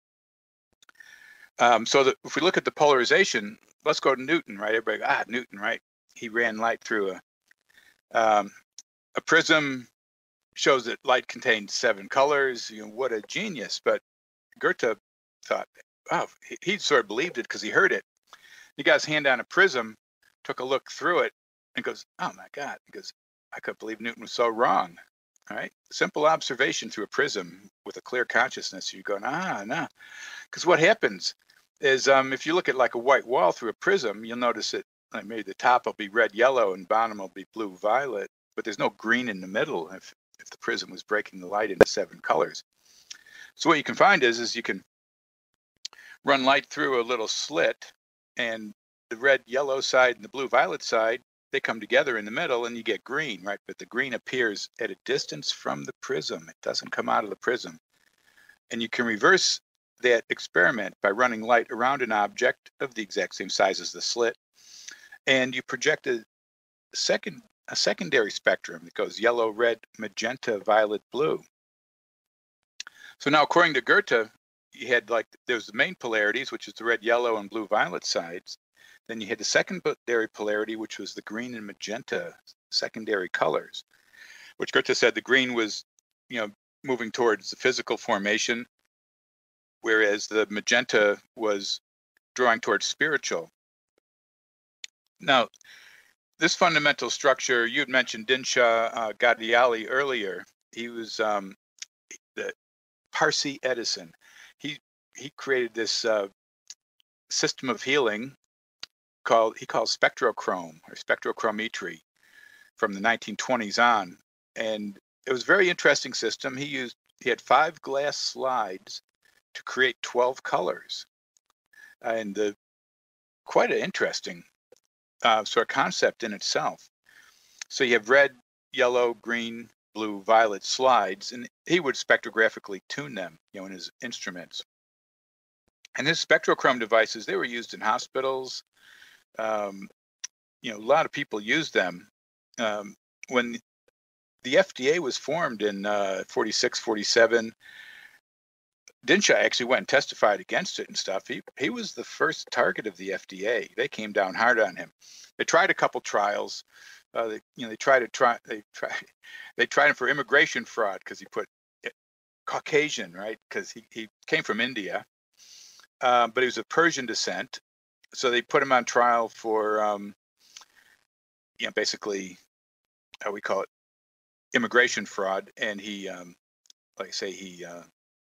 Um, so that if we look at the polarization, let's go to Newton, right? Everybody, ah, Newton, right? He ran light through a um, a prism, shows that light contained seven colors. You know, what a genius! But Goethe thought, oh, he, he sort of believed it because he heard it. He got his hand on a prism, took a look through it, and goes, oh my God! He goes, I couldn't believe Newton was so wrong. All right, simple observation through a prism with a clear consciousness. You go, nah, nah, because what happens is um, if you look at like a white wall through a prism, you'll notice that like maybe the top will be red, yellow, and bottom will be blue, violet, but there's no green in the middle if, if the prism was breaking the light into seven colors. So what you can find is, is you can run light through a little slit, and the red, yellow side and the blue, violet side, they come together in the middle and you get green, right? But the green appears at a distance from the prism. It doesn't come out of the prism. And you can reverse that experiment by running light around an object of the exact same size as the slit, and you project a second a secondary spectrum that goes yellow, red, magenta, violet, blue. So now, according to Goethe, you had like there was the main polarities, which is the red, yellow, and blue, violet sides. Then you had the secondary polarity, which was the green and magenta secondary colors, which Goethe said the green was, you know, moving towards the physical formation, whereas the magenta was drawing towards spiritual. Now, this fundamental structure, you had mentioned Dinshah uh, Ghadiali earlier. He was um, the Parsi Edison. He he created this uh, system of healing called he called Spectro-Chrome or spectrochrometry from the nineteen twenties on, and it was a very interesting system. He used he had five glass slides to create twelve colors, and the quite an interesting uh, sort of concept in itself. So you have red, yellow, green, blue, violet slides, and he would spectrographically tune them, you know, in his instruments. And his Spectro-Chrome devices, they were used in hospitals. Um, you know, a lot of people used them. Um, when the F D A was formed in uh, forty-six, forty-seven, Dinshah actually went and testified against it and stuff. He he was the first target of the F D A. They came down hard on him. They tried a couple trials. Uh, they, you know, they tried to try. They tried. They tried him for immigration fraud because he put Caucasian, right? Because he he came from India, um, but he was of Persian descent. So they put him on trial for, um, you know, basically, how we call it, immigration fraud, and he, um, like I say, he. Uh,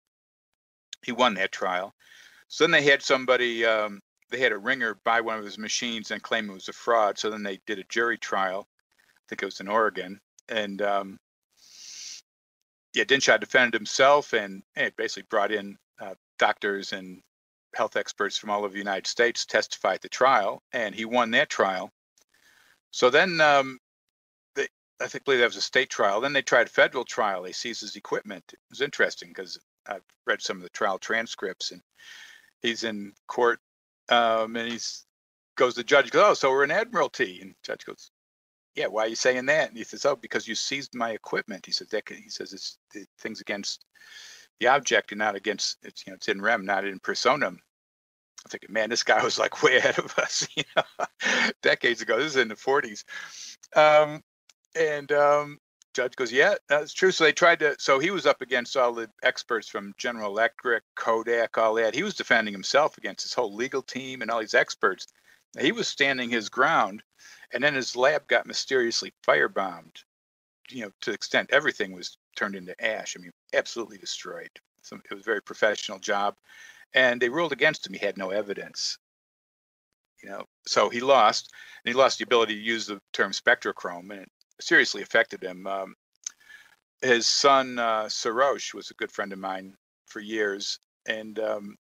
He won that trial. So then they had somebody, um, they had a ringer buy one of his machines and claim it was a fraud. So then they did a jury trial. I think it was in Oregon. And um, yeah, Dinshah defended himself and, and basically brought in uh, doctors and health experts from all over the United States to testify at the trial. And he won that trial. So then um, they, I think believe that was a state trial. Then they tried a federal trial. They seized his equipment. It was interesting because I've read some of the trial transcripts, and he's in court, um, and he's goes. The judge goes, "Oh, so we're in Admiralty," and the judge goes, "Yeah, why are you saying that?" And he says, "Oh, because you seized my equipment." He says, "That he says it's the things against the object and not against it's you know it's in rem, not in personam." I'm thinking, man, this guy was like way ahead of us, you know, decades ago. This is in the forties, um, and. Um, Judge goes, yeah, that's true. So they tried to, so he was up against all the experts from General Electric, Kodak, all that. He was defending himself against his whole legal team and all these experts. He was standing his ground, and then his lab got mysteriously firebombed, you know, to the extent everything was turned into ash. I mean, absolutely destroyed. So it was a very professional job, and they ruled against him. He had no evidence, you know, so he lost, and he lost the ability to use the term Spectro-Chrome, and it seriously affected him. Um, his son, uh, Sarosh, was a good friend of mine for years, and um,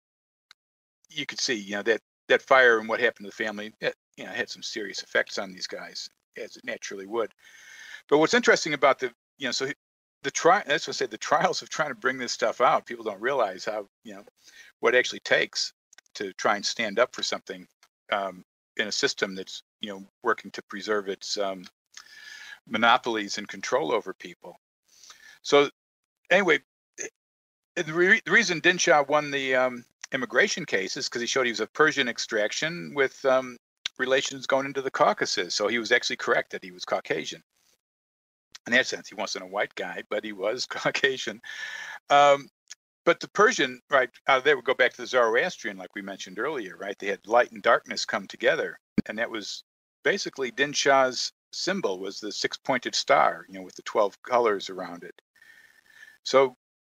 you could see, you know, that that fire and what happened to the family, it, you know, had some serious effects on these guys, as it naturally would. But what's interesting about the, you know, so the tri that's what I say, the trials of trying to bring this stuff out, people don't realize how, you know, what it actually takes to try and stand up for something um, in a system that's, you know, working to preserve its um, monopolies and control over people. So anyway, the, re the reason Dinshah won the um, immigration case is because he showed he was of Persian extraction with um, relations going into the Caucasus. So he was actually correct that he was Caucasian. In that sense, he wasn't a white guy, but he was Caucasian. Um, but the Persian, right, uh, they would go back to the Zoroastrian, like we mentioned earlier, right? They had light and darkness come together. And that was basically Dinshah's symbol was the six-pointed star, you know, with the twelve colors around it. So,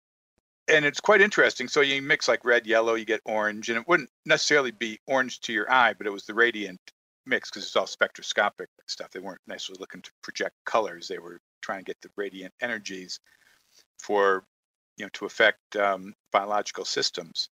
and it's quite interesting. So you mix like red, yellow, you get orange, and it wouldn't necessarily be orange to your eye, but it was the radiant mix because it's all spectroscopic stuff. They weren't necessarily looking to project colors. They were trying to get the radiant energies for, you know, to affect um, biological systems.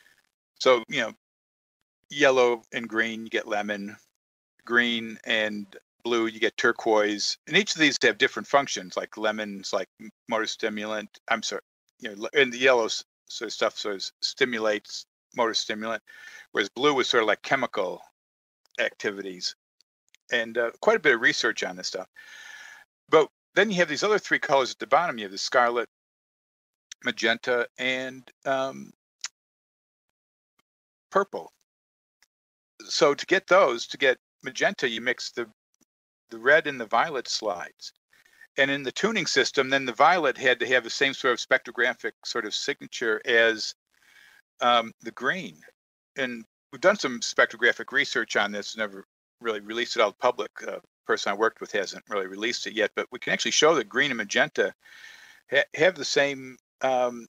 So, you know, yellow and green, you get lemon. Green and blue, you get turquoise. And each of these have different functions, like lemons, like motor stimulant. I'm sorry, you know, and the yellow sort of stuff sort of stimulates motor stimulant, whereas blue was sort of like chemical activities. And uh, quite a bit of research on this stuff. But then you have these other three colors at the bottom. You have the scarlet, magenta, and um, purple. So to get those, to get magenta, you mix the the red and the violet slides. And in the tuning system, then the violet had to have the same sort of spectrographic sort of signature as um, the green. And we've done some spectrographic research on this, never really released it out to the public. Uh, the person I worked with hasn't really released it yet, but we can actually show that green and magenta ha have the same um,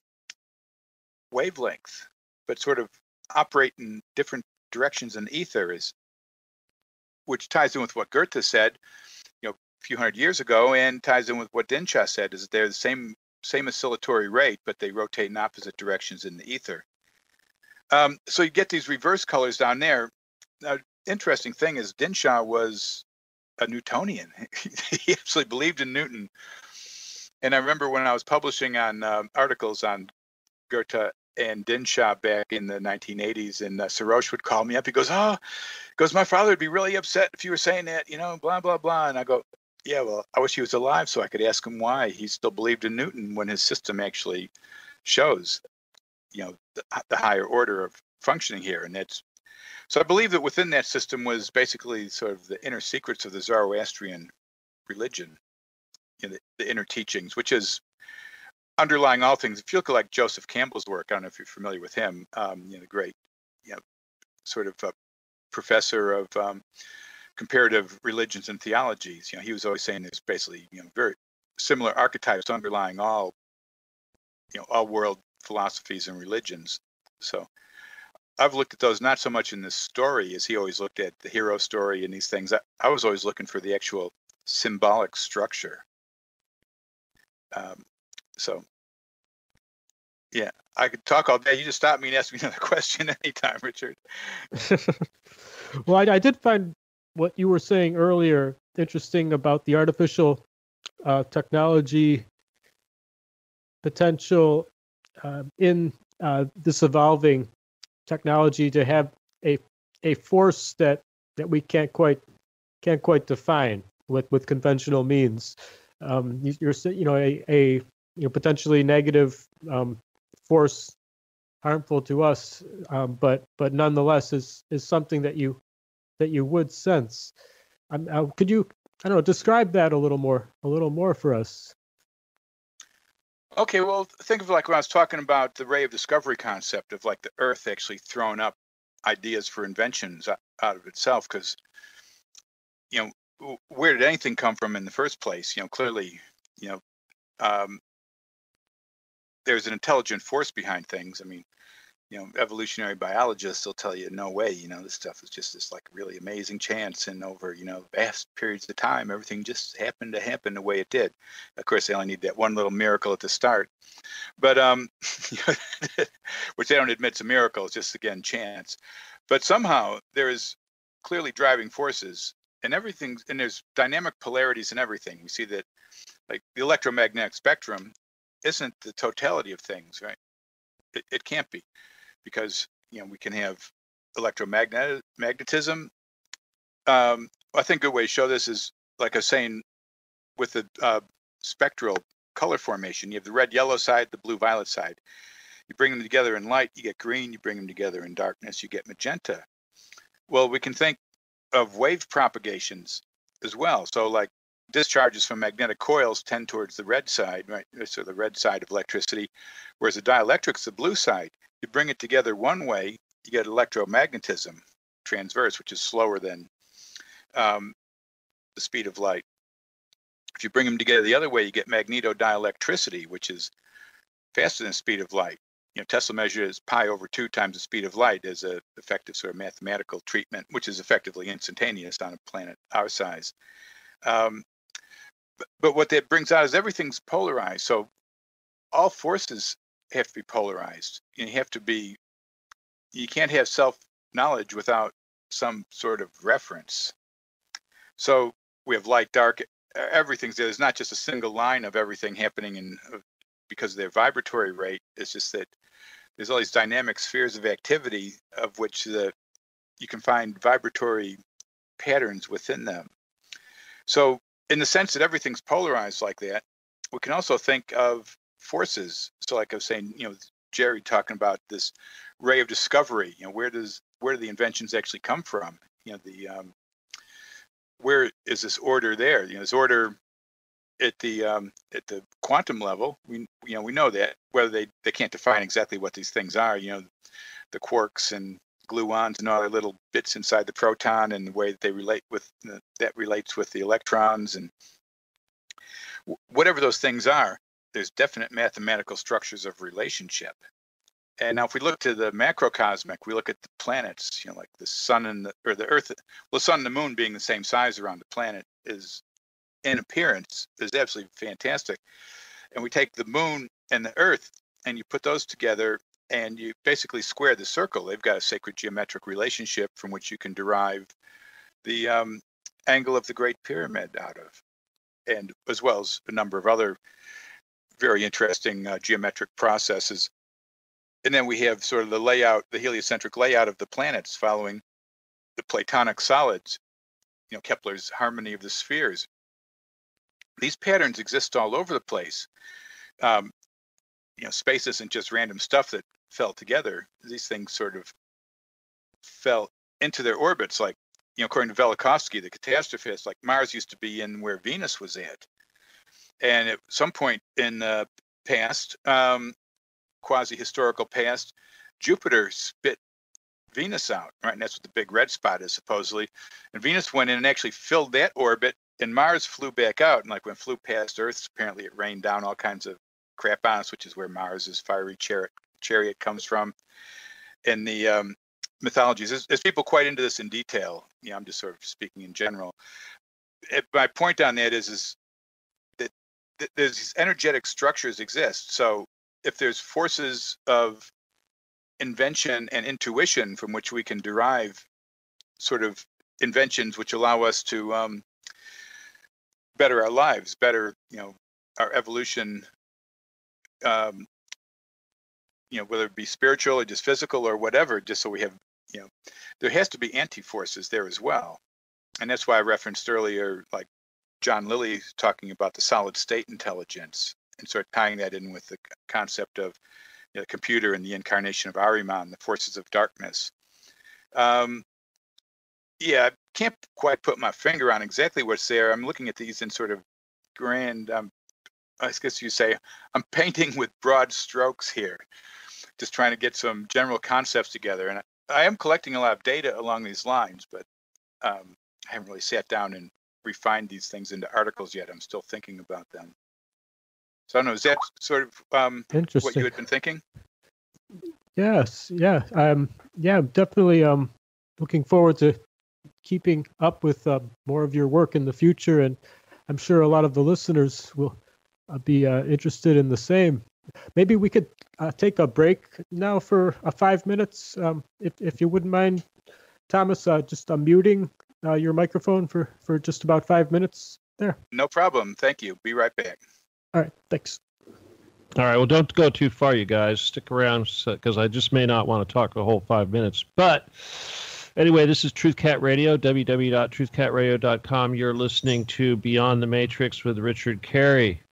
wavelength, but sort of operate in different directions in the ether, is, which ties in with what Goethe said, you know, a few hundred years ago, and ties in with what Dinshah said, is that they're the same same oscillatory rate, but they rotate in opposite directions in the ether. Um, so you get these reverse colors down there. Now, interesting thing is Dinshah was a Newtonian. He actually believed in Newton. And I remember when I was publishing on uh, articles on Goethe and Dinshah back in the nineteen eighties, and uh, Sarosh would call me up. He goes, oh, goes, my father would be really upset if you were saying that, you know, blah, blah, blah. And I go, yeah, well, I wish he was alive so I could ask him why he still believed in Newton when his system actually shows, you know, the, the higher order of functioning here. And that's, so I believe that within that system was basically sort of the inner secrets of the Zoroastrian religion, you know, the, the inner teachings, which is underlying all things. If you look at like Joseph Campbell's work, I don't know if you're familiar with him, um, you know, the great, you know, sort of a professor of um, comparative religions and theologies. You know, he was always saying there's basically, you know, very similar archetypes underlying all, you know, all world philosophies and religions. So I've looked at those not so much in this story as he always looked at the hero story and these things. I, I was always looking for the actual symbolic structure. Um, so, yeah, I could talk all day. You just stop me and ask me another question anytime, Richard. Well, I, I did find what you were saying earlier interesting about the artificial uh, technology potential uh, in uh, this evolving technology to have a a force that that we can't quite can't quite define with with conventional means. Um, you, you're you know a a you know potentially negative um, force, harmful to us, um, but but nonetheless is is something that you that you would sense. Um, uh, could you I don't know describe that a little more a little more for us? Okay, well, think of like when I was talking about the ray of discovery concept of like the Earth actually thrown up ideas for inventions o- out of itself, because, you know, w- where did anything come from in the first place? You know, clearly, you know, um, there's an intelligent force behind things. I mean, you know, evolutionary biologists will tell you, no way, you know, this stuff is just this like really amazing chance, and over, you know, vast periods of time, everything just happened to happen the way it did. Of course, they only need that one little miracle at the start, but um, which they don't admit's a miracle. It's just, again, chance. But somehow there is clearly driving forces, and everything, and there's dynamic polarities in everything. We see that, like, the electromagnetic spectrum isn't the totality of things, right? It, it can't be, because, you know, we can have electromagnetic magnetism. Um, I think a good way to show this is, like I was saying, with the uh, spectral color formation. You have the red yellow side, the blue violet side. You bring them together in light, you get green. You bring them together in darkness, you get magenta. Well, we can think of wave propagations as well. So, like, discharges from magnetic coils tend towards the red side, right? So the red side of electricity, whereas the dielectric's the blue side. You bring it together one way, you get electromagnetism, transverse, which is slower than um, the speed of light. If you bring them together the other way, you get magnetodielectricity, which is faster than the speed of light. You know, Tesla measures pi over two times the speed of light as a effective sort of mathematical treatment, which is effectively instantaneous on a planet our size. Um, but, but what that brings out is everything's polarized. So all forces have to be polarized. You have to be, you can't have self-knowledge without some sort of reference. So we have light, dark, everything's there. There's not just a single line of everything happening in because of their vibratory rate. It's just that there's all these dynamic spheres of activity, of which the you can find vibratory patterns within them. So in the sense that everything's polarized like that, we can also think of forces. So, like I was saying, you know, Jerry talking about this ray of discovery. You know, where does where do the inventions actually come from? You know, the um, where is this order there? You know, this order at the um, at the quantum level. We you know we know that, whether they they can't define exactly what these things are. You know, the quarks and gluons and all the little bits inside the proton, and the way that they relate with the, that relates with the electrons, and whatever those things are, there's definite mathematical structures of relationship. And now if we look to the macrocosmic, we look at the planets, you know, like the sun and the, or the earth, well, the sun and the moon being the same size around the planet is, in appearance, is absolutely fantastic. And we take the moon and the earth and you put those together and you basically square the circle. They've got a sacred geometric relationship from which you can derive the um, angle of the Great Pyramid out of, and as well as a number of other very interesting uh, geometric processes. And then we have sort of the layout, the heliocentric layout of the planets following the Platonic solids, you know, Kepler's harmony of the spheres. These patterns exist all over the place. Um, you know, space isn't just random stuff that fell together. These things sort of fell into their orbits, like, you know, according to Lakhovsky, the catastrophist, like Mars used to be in where Venus was at. And at some point in the past, um, quasi-historical past, Jupiter spit Venus out, right? And that's what the big red spot is, supposedly. And Venus went in and actually filled that orbit, and Mars flew back out. And like when it flew past Earth, apparently it rained down all kinds of crap on us, which is where Mars's fiery chariot, chariot comes from. In the um, mythologies, there's, there's people quite into this in detail. You know, I'm just sort of speaking in general. It, my point on that is, is that th- there's these energetic structures exist. So if there's forces of invention and intuition from which we can derive sort of inventions which allow us to um, better our lives, better, you know, our evolution, um, you know, whether it be spiritual or just physical or whatever, just so we have, you know, there has to be anti-forces there as well. And that's why I referenced earlier, like John Lilly talking about the solid state intelligence, and sort of tying that in with the concept of, you know, the computer and the incarnation of Eeman, the forces of darkness. Um, yeah, I can't quite put my finger on exactly what's there. I'm looking at these in sort of grand, um, I guess you say, I'm painting with broad strokes here, just trying to get some general concepts together. And I am collecting a lot of data along these lines, but um, I haven't really sat down and refined these things into articles yet. I'm still thinking about them. So I don't know, is that sort of um, what you had been thinking? Yes, yeah, um, yeah, definitely. Um, looking forward to keeping up with uh, more of your work in the future, and I'm sure a lot of the listeners will uh, be uh, interested in the same. Maybe we could uh, take a break now for uh, five minutes, um, if if you wouldn't mind, Thomas. Uh, just unmuting uh, your microphone for for just about five minutes there. No problem. Thank you. Be right back. All right. Thanks. All right. Well, don't go too far, you guys. Stick around because I just may not want to talk the whole five minutes. But anyway, this is Truth Cat Radio, w w w dot truth cat radio dot com. You're listening to Beyond the Matrix with Richard Kary.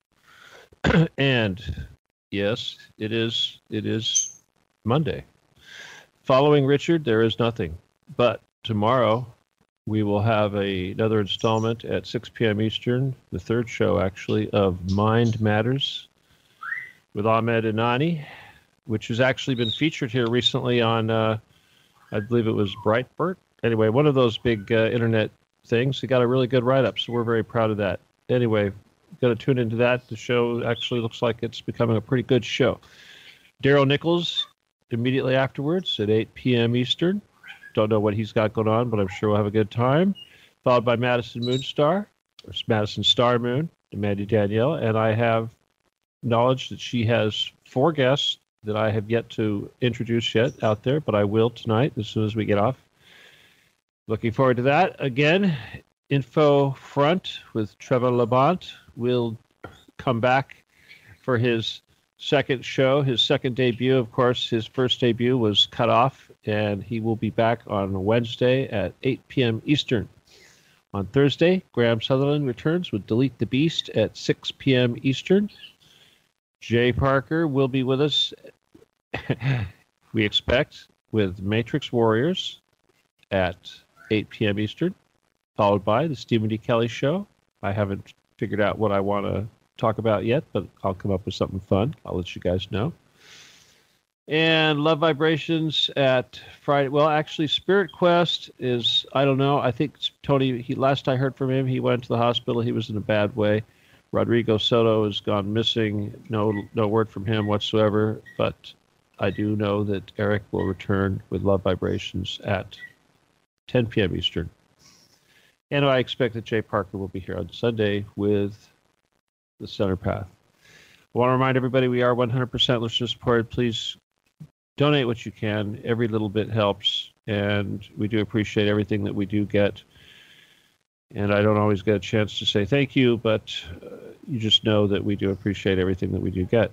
And yes, it is it is Monday. Following Richard, there is nothing. But tomorrow, we will have a, another installment at six p.m. Eastern, the third show, actually, of Mind Matters with Ahmed Inani, which has actually been featured here recently on, uh, I believe it was Breitbart. Anyway, one of those big uh, internet things. He got a really good write-up, so we're very proud of that. Anyway, got to tune into that. The show actually looks like it's becoming a pretty good show. Daryl Nichols immediately afterwards at eight p.m. Eastern. Don't know what he's got going on, but I'm sure we'll have a good time. Followed by Madison Moonstar, or Madison Star Moon, Mandy Danielle, and I have knowledge that she has four guests that I have yet to introduce yet out there, but I will tonight as soon as we get off. Looking forward to that. Again, Info Front with Trevor Labonte will come back for his second show, his second debut. Of course, his first debut was cut off, and he will be back on Wednesday at eight p.m. Eastern. On Thursday, Graham Sutherland returns with Delete the Beast at six p.m. Eastern. Jay Parker will be with us, we expect, with Matrix Warriors at eight p.m. Eastern, followed by the Stephen D. Kelly Show. I haven't figured out what I want to talk about yet, but I'll come up with something fun. I'll let you guys know. And Love Vibrations at Friday. Well, actually, Spirit Quest is, I don't know. I think Tony, he, last I heard from him, he went to the hospital. He was in a bad way. Rodrigo Soto has gone missing. No, no word from him whatsoever. But I do know that Eric will return with Love Vibrations at ten p.m. Eastern. And I expect that Jay Parker will be here on Sunday with the Center Path. I want to remind everybody we are one hundred percent listener supported. Please donate what you can. Every little bit helps, and we do appreciate everything that we do get. And I don't always get a chance to say thank you, but uh, you just know that we do appreciate everything that we do get.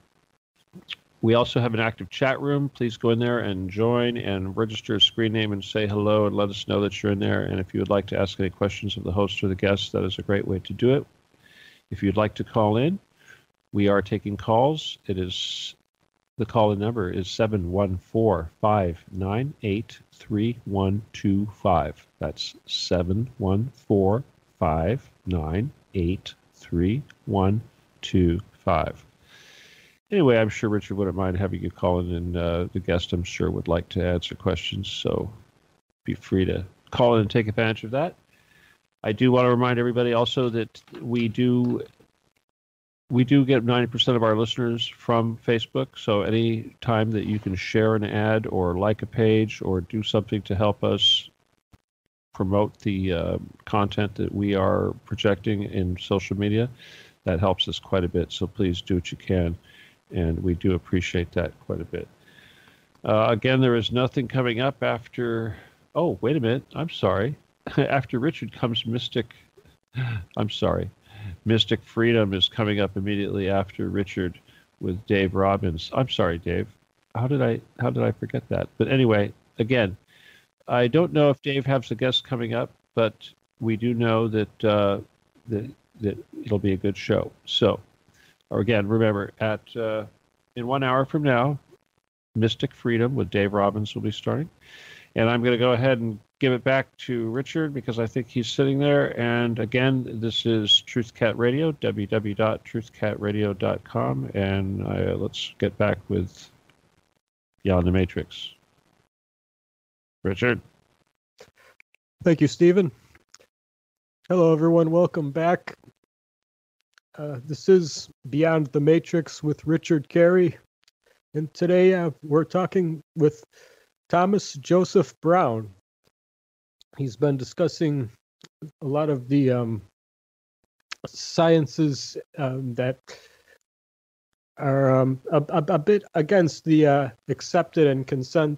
We also have an active chat room. Please go in there and join and register a screen name and say hello and let us know that you're in there. And if you would like to ask any questions of the host or the guests, that is a great way to do it. If you'd like to call in, we are taking calls. It is the call-in number is seven one four, five nine eight, three one two five. That's seven one four, five nine eight, three one two five. Anyway, I'm sure Richard wouldn't mind having you call in, and uh, the guest, I'm sure, would like to answer questions. So be free to call in and take advantage of that. I do want to remind everybody also that we do we do get ninety percent of our listeners from Facebook. So any time that you can share an ad or like a page or do something to help us promote the uh, content that we are projecting in social media, that helps us quite a bit. So please do what you can. And we do appreciate that quite a bit. Uh, again, there is nothing coming up after... Oh, wait a minute. I'm sorry. After Richard comes Mystic... I'm sorry. Mystic Freedom is coming up immediately after Richard with Dave Robbins. I'm sorry, Dave. How did I how did I forget that? But anyway, again, I don't know if Dave has a guest coming up, but we do know that uh, that that it'll be a good show. So, or again, remember, at uh, in one hour from now, Mystic Freedom with Dave Robbins will be starting. And I'm going to go ahead and give it back to Richard because I think he's sitting there. And again, this is Truth Cat Radio, w w w dot truth cat radio dot com. And uh, let's get back with Beyond the Matrix. Richard. Thank you, Stephen. Hello, everyone. Welcome back. Uh, this is Beyond the Matrix with Richard Kary. And today uh, we're talking with Thomas Joseph Brown. He's been discussing a lot of the um, sciences um, that are um, a, a, a bit against the uh, accepted and consent,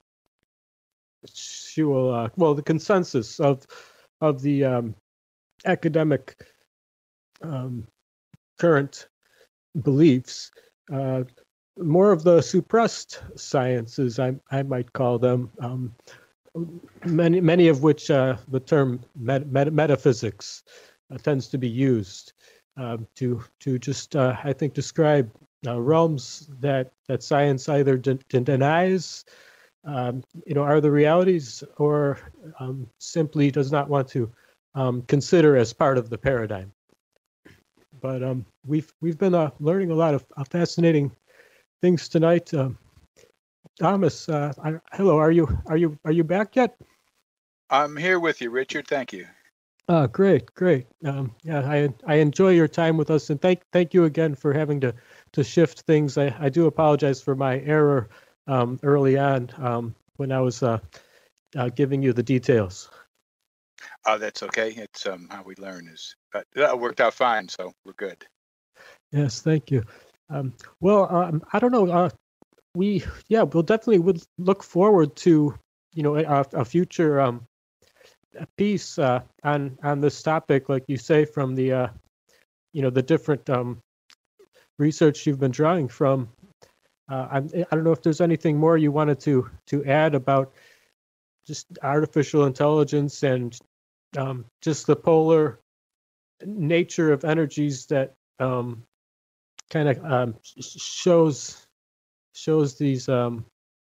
uh, well, the consensus of of the um, academic um, current beliefs. Uh, more of the suppressed sciences, I I might call them. Um, many many of which uh, the term met, met, metaphysics uh, tends to be used uh, to to just uh, I think describe uh, realms that that science either de- de- denies, um, you know, are the realities, or um, simply does not want to um, consider as part of the paradigm. But um, we've we've been uh, learning a lot of uh, fascinating things tonight. Um, Thomas, uh, I, hello. Are you are you are you back yet? I'm here with you, Richard. Thank you. Uh, great, great. Um, yeah, I I enjoy your time with us, and thank thank you again for having to to shift things. I, I do apologize for my error um, early on um, when I was uh, uh, giving you the details. Oh, that's okay. It's um, how we learn. Is but that worked out fine, so we're good. Yes, thank you. Um, well, um, I don't know. Uh, we yeah, we'll definitely would look forward to you know a, a future um, piece uh, on on this topic, like you say, from the uh, you know the different um, research you've been drawing from. Uh, I, I don't know if there's anything more you wanted to to add about just artificial intelligence and um, just the polar nature of energies that um, kind of um, shows shows these um,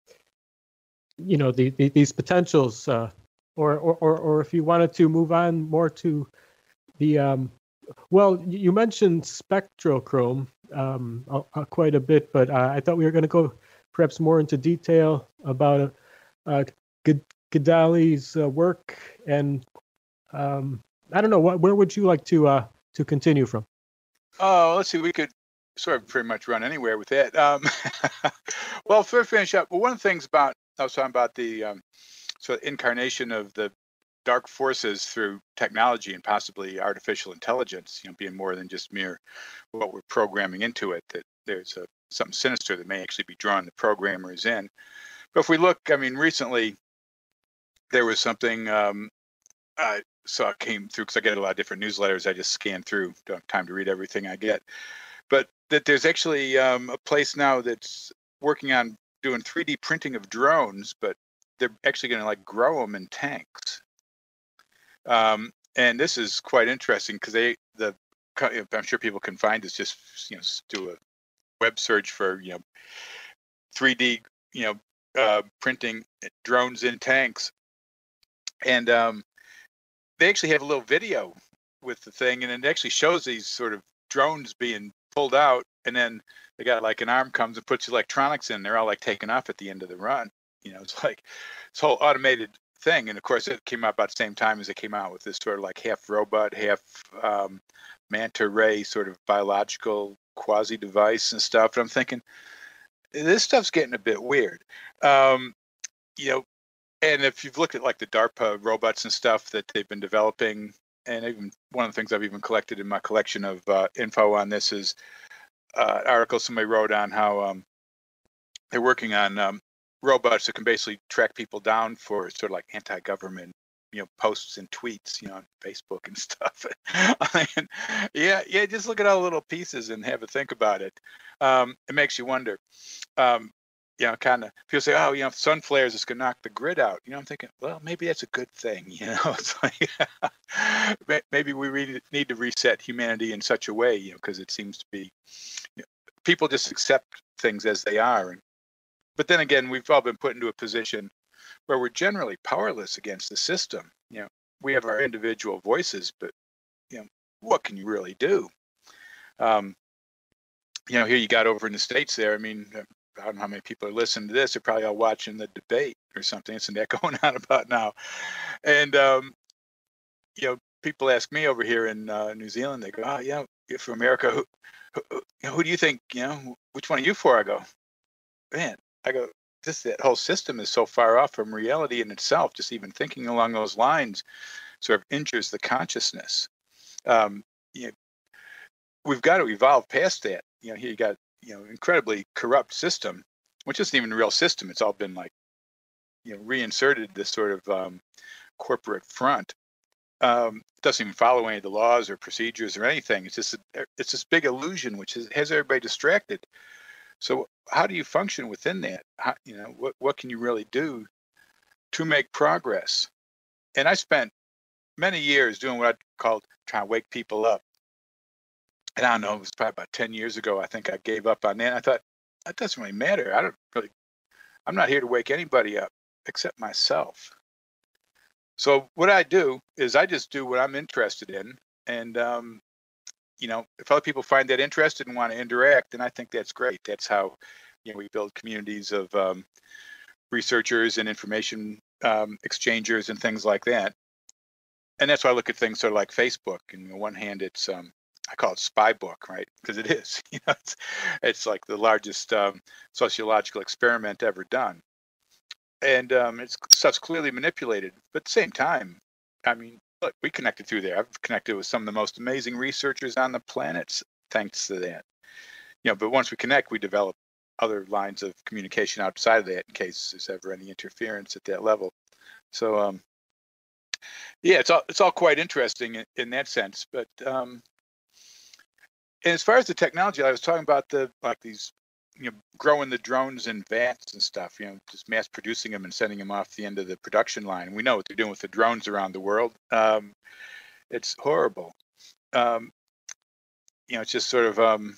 you know the, the these potentials, uh, or, or or or if you wanted to move on more to the um, well, you mentioned Spectro-Chrome um, uh, quite a bit, but uh, I thought we were going to go perhaps more into detail about uh, Ghadiali's uh, work, and um, I don't know, what where would you like to uh, to continue from? Oh, let's see. We could sort of pretty much run anywhere with that. Um, well, for finish up, well, one of the things about I was talking about the um, sort of incarnation of the dark forces through technology and possibly artificial intelligence, you know, being more than just mere what we're programming into it, that there's a, something sinister that may actually be drawing the programmers in. But if we look, I mean, recently there was something um, I saw came through, because I get a lot of different newsletters. I just scan through, don't have time to read everything I get. But that there's actually um, a place now that's working on doing three D printing of drones, but they're actually going to like grow them in tanks. Um, and this is quite interesting because they, the, I'm sure people can find this, just, you know, do a web search for, you know, three D, you know, uh, printing drones in tanks. And um, they actually have a little video with the thing, and it actually shows these sort of drones being pulled out, and then they got like an arm comes and puts electronics in. They're all like taken off at the end of the run. You know, it's like this whole automated thing. And of course, it came out about the same time as it came out with this sort of like half robot, half um, manta ray sort of biological quasi device and stuff. And I'm thinking, this stuff's getting a bit weird. Um, you know, and if you've looked at like the DARPA robots and stuff that they've been developing, and even one of the things I've even collected in my collection of uh, info on this is uh, an article somebody wrote on how um, they're working on um, robots that can basically track people down for sort of like anti-government, you know, posts and tweets, you know, on Facebook and stuff. I mean, yeah, yeah, just look at all the little pieces and have a think about it. Um, it makes you wonder. Um, you know, kind of people say, oh, you know, if sun flares, it's going to knock the grid out. You know, I'm thinking, well, maybe that's a good thing. You know, it's like maybe we really need to reset humanity in such a way, you know, because it seems to be, you know, people just accept things as they are. And, but then again, we've all been put into a position where we're generally powerless against the system. You know, we have our individual voices, but, you know, what can you really do? Um, you know, here you got over in the States there. I mean, I don't know how many people are listening to this. They're probably all watching the debate or something. Isn't that going on about now? And, um, you know, people ask me over here in uh, New Zealand, they go, oh, yeah, you're from America. Who, who, who do you think, you know, which one are you for? I go, man, I go, this, that whole system is so far off from reality in itself. Just even thinking along those lines sort of injures the consciousness. Um, you know, we've got to evolve past that. You know, here you got, you know, incredibly corrupt system, which isn't even a real system. It's all been like, you know, reinserted this sort of um, corporate front. Um, it doesn't even follow any of the laws or procedures or anything. It's just, a, it's this big illusion, which is, has everybody distracted. So how do you function within that? How, you know, what, what can you really do to make progress? And I spent many years doing what I called trying to wake people up. And I don't know, it was probably about ten years ago, I think I gave up on that. I thought, that doesn't really matter. I don't really, I'm not here to wake anybody up except myself. So what I do is I just do what I'm interested in. And, um, you know, if other people find that interested and want to interact, then I think that's great. That's how, you know, we build communities of um, researchers and information um, exchangers and things like that. And that's why I look at things sort of like Facebook. And on one hand, it's, um, I call it spy book, right? Because it is, you know, it's, it's like the largest um, sociological experiment ever done. And um, it's such clearly manipulated. But at the same time, I mean, look, we connected through there. I've connected with some of the most amazing researchers on the planet thanks to that. You know, but once we connect, we develop other lines of communication outside of that in case there's ever any interference at that level. So, um, yeah, it's all it's all quite interesting in, in that sense. But um, and as far as the technology, I was talking about the like these, you know, growing the drones in vats and stuff, you know, just mass producing them and sending them off the end of the production line. We know what they're doing with the drones around the world. Um, it's horrible. Um, you know, it's just sort of um,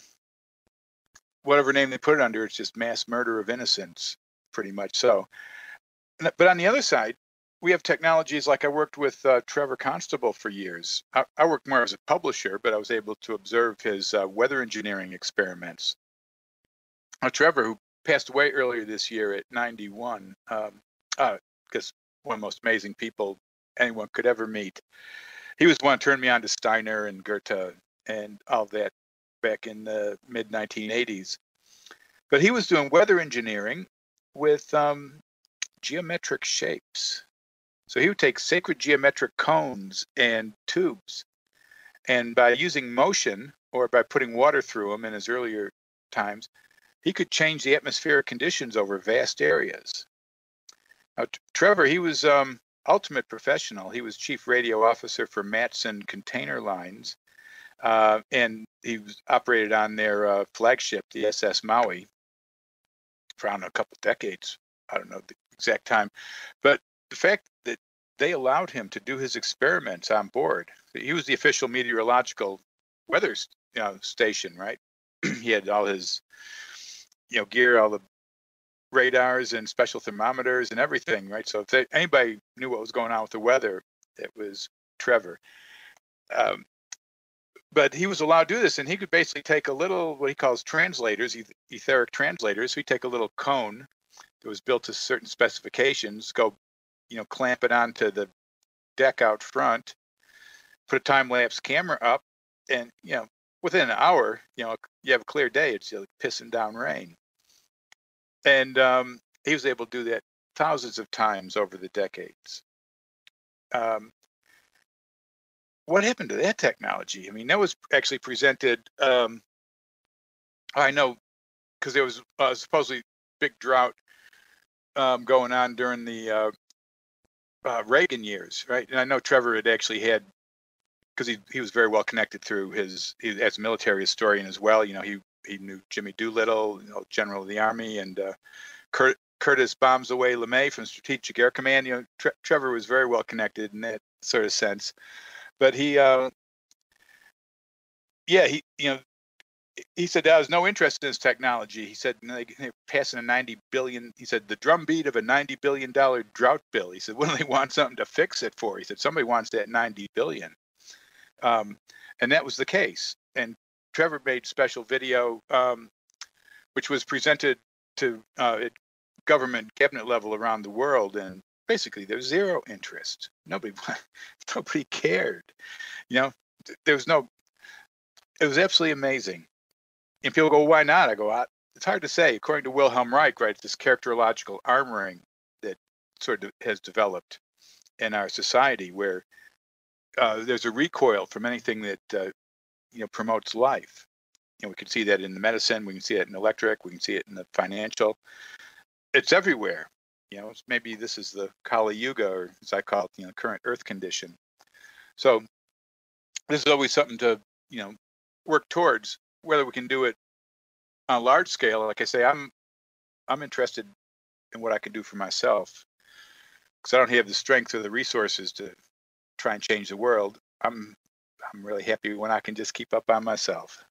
whatever name they put it under, it's just mass murder of innocents, pretty much so. But on the other side, we have technologies like I worked with uh, Trevor Constable for years. I, I worked more as a publisher, but I was able to observe his uh, weather engineering experiments. Now, Trevor, who passed away earlier this year at ninety-one, um, uh, because one of the most amazing people anyone could ever meet. He was the one who turned me on to Steiner and Goethe and all that back in the mid nineteen eighties. But he was doing weather engineering with um, geometric shapes. So he would take sacred geometric cones and tubes, and by using motion or by putting water through them in his earlier times, he could change the atmospheric conditions over vast areas. Now, Trevor, he was um, ultimate professional. He was chief radio officer for Matson Container Lines, uh, and he was operated on their uh, flagship, the S S Maui, for I don't know, a couple of decades. I don't know the exact time, but the fact that they allowed him to do his experiments on board. He was the official meteorological weather you know, station, right? He had all his, you know, gear, all the radars and special thermometers and everything, right? So if they, anybody knew what was going on with the weather, it was Trevor. Um, but he was allowed to do this, and he could basically take a little, what he calls translators, etheric translators. So he'd take a little cone that was built to certain specifications, go, you know, clamp it onto the deck out front, put a time-lapse camera up, and, you know, within an hour, you know, you have a clear day, it's like pissing down rain. And um, he was able to do that thousands of times over the decades. Um, what happened to that technology? I mean, that was actually presented, um, I know, because there was uh, supposedly big drought um, going on during the uh, uh, Reagan years, right? And I know Trevor had actually had, because he, he was very well connected through his, he, as a military historian as well, you know, he he knew Jimmy Doolittle, you know, General of the Army, and uh, Curt, Curtis bombs away LeMay from Strategic Air Command. You know, Tre Trevor was very well connected in that sort of sense. But he, uh, yeah, he, you know, he said there was no interest in this technology. He said, you know, they, they're passing a ninety billion. He said the drumbeat of a ninety billion dollar drought bill. He said, what do they want something to fix it for? He said, somebody wants that ninety billion. Um, and that was the case. And Trevor made special video, um, which was presented to uh, at government cabinet level around the world, and basically there's zero interest. Nobody, nobody cared. You know, there was no. It was absolutely amazing. And people go, "Why not?" I go, I, "It's hard to say." According to Wilhelm Reich, right, this characterological armoring that sort of has developed in our society, where uh, there's a recoil from anything that uh, you know promotes life. You know, we can see that in the medicine, we can see it in electric, we can see it in the financial. It's everywhere. You know, maybe this is the Kali Yuga, or as I call it, you know, current Earth condition. So this is always something to, you know, work towards. Whether we can do it on a large scale, like I say, I'm I'm interested in what I can do for myself, because I don't have the strength or the resources to try and change the world. I'm I'm really happy when I can just keep up on myself.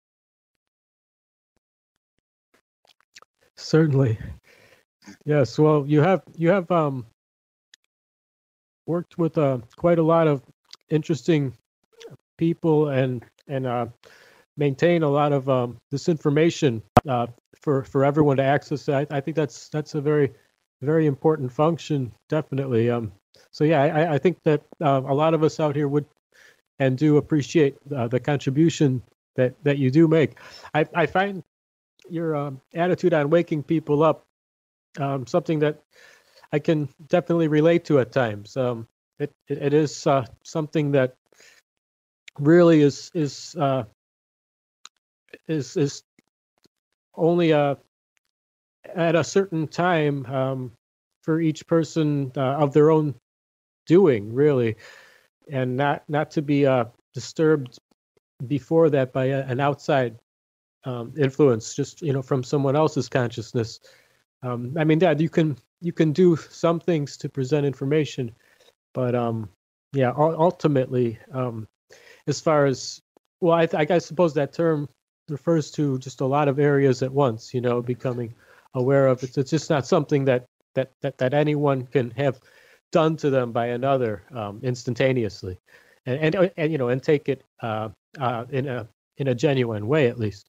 Certainly. Yes. Well, you have you have um, worked with uh, quite a lot of interesting people, and and uh, maintain a lot of um, this information uh, for for everyone to access. I, I think that's that's a very very important function, definitely. Um, so yeah, I, I think that uh, a lot of us out here would and do appreciate uh, the contribution that that you do make. I I find your um, attitude on waking people up um, something that I can definitely relate to at times. Um, it, it it is uh, something that really is is uh, is is only uh, at a certain time um, for each person uh, of their own doing, really, and not not to be uh, disturbed before that by a, an outside um, influence, just you know, from someone else's consciousness. Um, I mean, Dad, you can you can do some things to present information, but um, yeah, ul- ultimately, um, as far as well, I, th- I suppose that term refers to just a lot of areas at once. You know, becoming aware of it. It's just not something that that that, that anyone can have done to them by another um, instantaneously, and, and and you know, and take it uh, uh, in a in a genuine way, at least.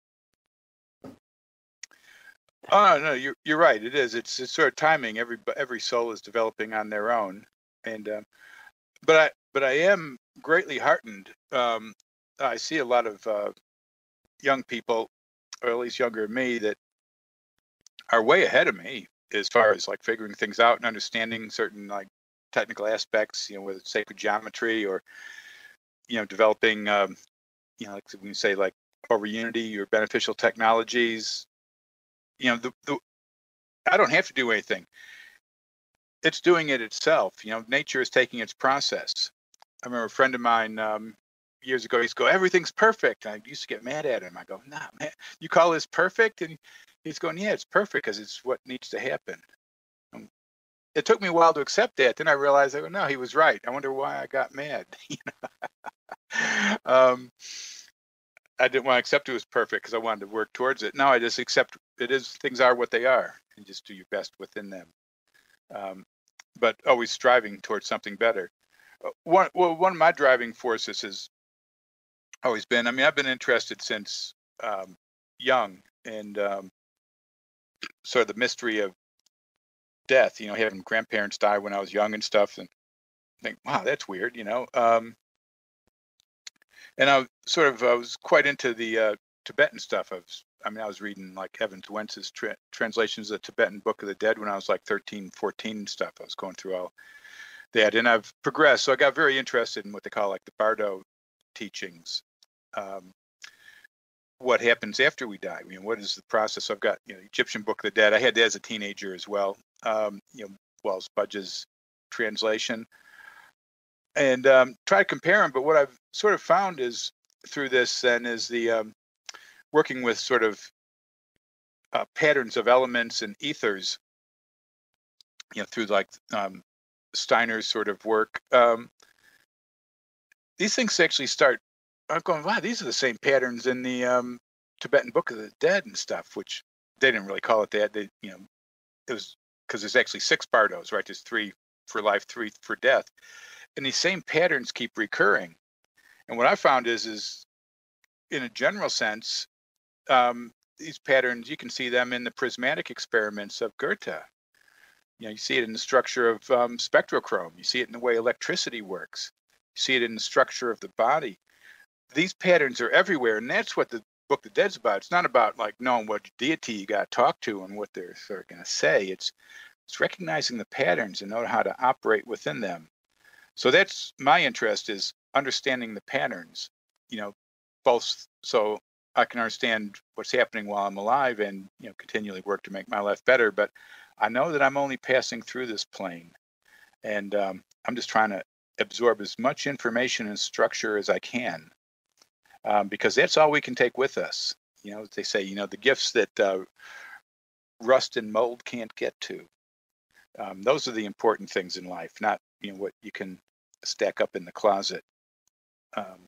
Oh no, you're you're right. It is. It's it's sort of timing. Every every soul is developing on their own, and um, but I but I am greatly heartened. Um, I see a lot of uh, young people, or at least younger than me, that are way ahead of me as far as like figuring things out and understanding certain like technical aspects. You know, whether it's sacred geometry or you know developing, um, you know, like we can say like over unity or beneficial technologies. You know, the, the I don't have to do anything. It's doing it itself. You know, nature is taking its process. I remember a friend of mine um, years ago, he used to go, "Everything's perfect." And I used to get mad at him. I go, "Nah, man, you call this perfect?" And he's going, "Yeah, it's perfect because it's what needs to happen." And it took me a while to accept that. Then I realized, I go, "No, he was right. I wonder why I got mad." you know? um, I didn't want to accept it was perfect because I wanted to work towards it. Now I just accept it is, things are what they are, and just do your best within them. Um, but always striving towards something better. Uh, one, well, one of my driving forces has always been, I mean, I've been interested since um, young, and um, sort of the mystery of death, you know, having grandparents die when I was young and stuff, and think, wow, that's weird, you know. Um, and I sort of, I was quite into the uh, Tibetan stuff. I was, I mean, I was reading like Evans Wentz's tra- translations of the Tibetan Book of the Dead when I was like thirteen, fourteen and stuff. I was going through all that, and I've progressed. So I got very interested in what they call like the Bardo teachings. Um, what happens after we die? You know, what is the process? I've got, you know, Egyptian Book of the Dead. I had that as a teenager as well. Um, you know, Wells Budge's translation, and um, try to compare them. But what I've sort of found is through this then is the um, working with sort of uh, patterns of elements and ethers, you know, through like um, Steiner's sort of work. Um, these things actually start, I'm going, wow, these are the same patterns in the um, Tibetan Book of the Dead and stuff, which they didn't really call it that. They, you know, it was because there's actually six bardos, right? There's three for life, three for death. And these same patterns keep recurring. And what I found is, is in a general sense, um, these patterns, you can see them in the prismatic experiments of Goethe. You know, you see it in the structure of um, Spectro-Chrome. You see it in the way electricity works. You see it in the structure of the body. These patterns are everywhere, and that's what the Book of the Dead's about. It's not about like knowing what deity you got to talk to and what they're sort of going to say. It's it's recognizing the patterns and know how to operate within them. So that's my interest, is understanding the patterns. You know, both so I can understand what's happening while I'm alive and, you know, continually work to make my life better. But I know that I'm only passing through this plane, and um, I'm just trying to absorb as much information and structure as I can, um, because that's all we can take with us. You know, they say, you know, the gifts that uh, rust and mold can't get to. Um, those are the important things in life, not, you know, what you can stack up in the closet. Um,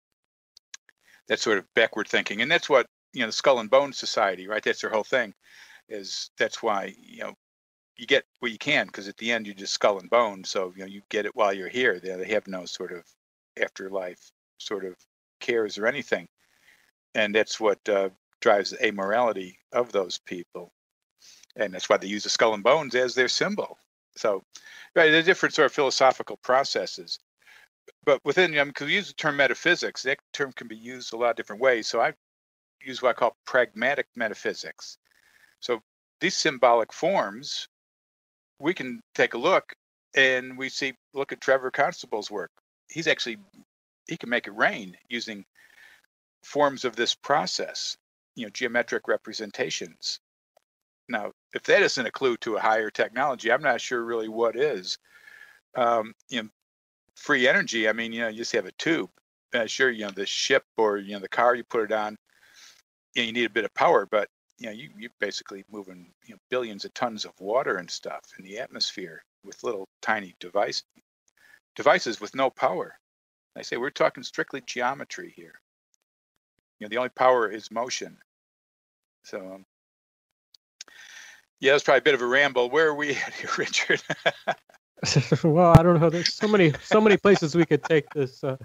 that's sort of backward thinking, and that's what, you know, the Skull and Bones Society, right? That's their whole thing. Is that's why, you know, you get what you can, because at the end you're just skull and bone. So, you know, you get it while you're here. They, they have no sort of afterlife sort of cares or anything, and that's what uh, drives the amorality of those people, and that's why they use the skull and bones as their symbol. So, right, they're different sort of philosophical processes. But within, um, because we use the term metaphysics, that term can be used a lot of different ways. So I use what I call pragmatic metaphysics. So these symbolic forms, we can take a look and we see, look at Trevor Constable's work. He's actually, he can make it rain using forms of this process, you know, geometric representations. Now, if that isn't a clue to a higher technology, I'm not sure really what is. Um, you know, free energy, I mean, you know, you just have a tube. Uh, sure, you know, the ship or, you know, the car, you put it on, you know, you need a bit of power, but you know, you, you're basically moving, you know, billions of tons of water and stuff in the atmosphere with little tiny device, devices with no power. I say we're talking strictly geometry here. You know, the only power is motion. So, um, yeah, that's probably a bit of a ramble. Where are we at here, Richard? Well, I don't know. There's so many, so many places we could take this. Uh,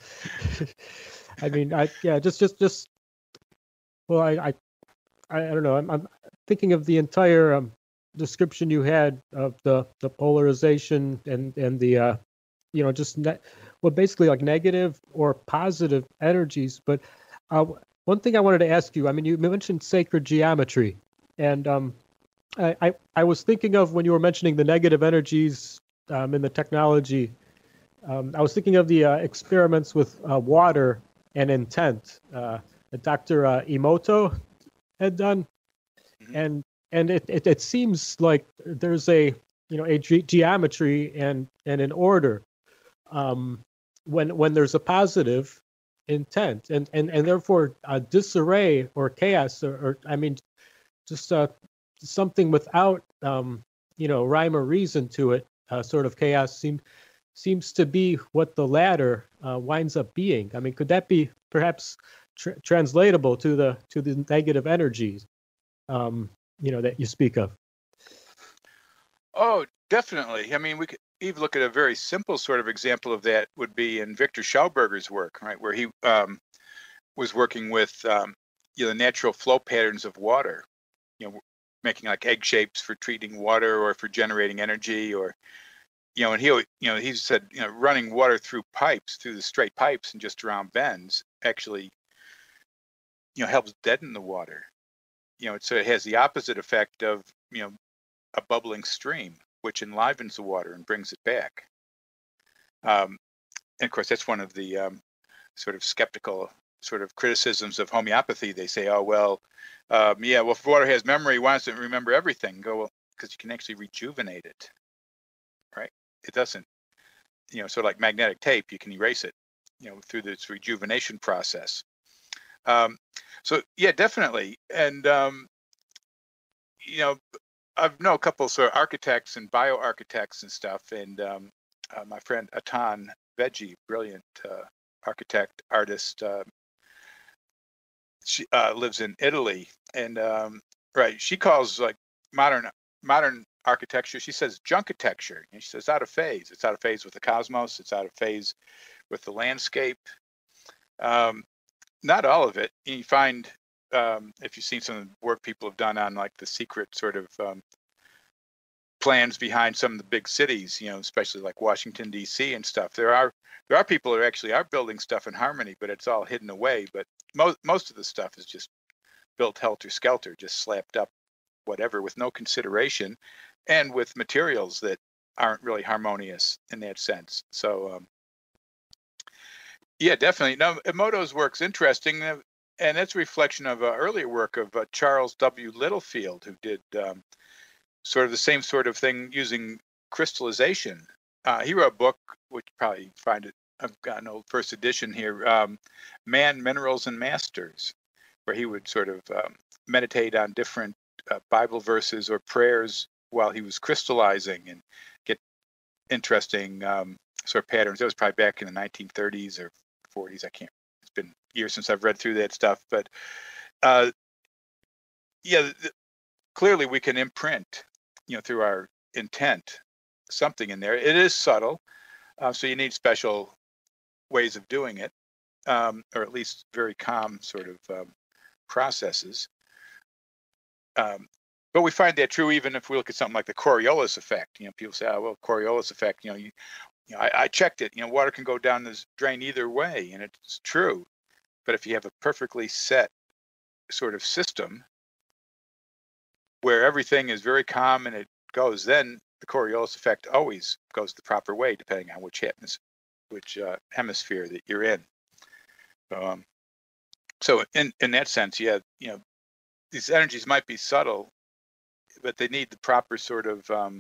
I mean, I yeah, just, just, just. Well, I, I, I don't know. I'm, I'm thinking of the entire um, description you had of the the polarization and and the, uh, you know, just ne- well, basically like negative or positive energies. But uh, one thing I wanted to ask you. I mean, you mentioned sacred geometry, and um, I, I I was thinking of when you were mentioning the negative energies. Um, in the technology, um, I was thinking of the uh, experiments with uh, water and intent uh, that Doctor Uh, Emoto had done, mm-hmm. and and it, it it seems like there's a you know a ge- geometry and and an order um, when when there's a positive intent, and and and therefore uh, disarray or chaos or, or I mean just uh, something without um, you know rhyme or reason to it. Uh, sort of chaos seem, seems to be what the latter uh, winds up being. I mean, could that be perhaps tr- translatable to the to the negative energies, um, you know, that you speak of? Oh, definitely. I mean, we could even look at a very simple sort of example of that would be in Viktor Schauberger's work, right, where he um, was working with um, you know the natural flow patterns of water, you know. Making like egg shapes for treating water or for generating energy, or you know, and he you know he said you know running water through pipes through the straight pipes and just around bends actually you know helps deaden the water. You know, so it has the opposite effect of you know a bubbling stream, which enlivens the water and brings it back. Um, and of course, that's one of the um, sort of skeptical sort of criticisms of homeopathy. They say, oh well. Um, yeah, well, if water has memory, why doesn't it remember everything? Go, well, because you can actually rejuvenate it, right? It doesn't, you know, sort of like magnetic tape, you can erase it, you know, through this rejuvenation process. Um, so, yeah, definitely. And, um, you know, I know a couple sort of architects and bioarchitects and stuff. And um, uh, my friend Atan Veggie, brilliant uh, architect, artist, uh, she uh, lives in Italy, and um, right, she calls like modern modern architecture. She says junkitecture, and she says it's out of phase. It's out of phase with the cosmos. It's out of phase with the landscape. Um, not all of it. You find um, if you've seen some of the work people have done on like the secret sort of um, plans behind some of the big cities, you know, especially like Washington, D C and stuff, there are there are people who actually are building stuff in harmony, but it's all hidden away. But most most of the stuff is just built helter-skelter, just slapped up whatever with no consideration and with materials that aren't really harmonious in that sense. So um, yeah, definitely. No, Emoto's work's interesting, uh, and it's a reflection of uh, earlier work of uh, Charles W. Littlefield, who did um, sort of the same sort of thing using crystallization. Uh, he wrote a book, which you probably find it, I've got an old first edition here, um, Man, Minerals, and Masters, where he would sort of um, meditate on different uh, Bible verses or prayers while he was crystallizing and get interesting um, sort of patterns. That was probably back in the nineteen thirties or forties. I can't, it's been years since I've read through that stuff. But uh, yeah, th- clearly we can imprint, you know, through our intent, something in there. It is subtle, uh, so you need special ways of doing it, um, or at least very calm sort of um, processes. Um, but we find that true even if we look at something like the Coriolis effect. You know, people say, "Oh, well, Coriolis effect." You know, you, you know, I, I checked it. You know, water can go down this drain either way, and it's true. But if you have a perfectly set sort of system where everything is very calm and it goes, then the Coriolis effect always goes the proper way, depending on which atmosphere, which uh, hemisphere that you're in. Um, so in in that sense, yeah, you know, these energies might be subtle, but they need the proper sort of um,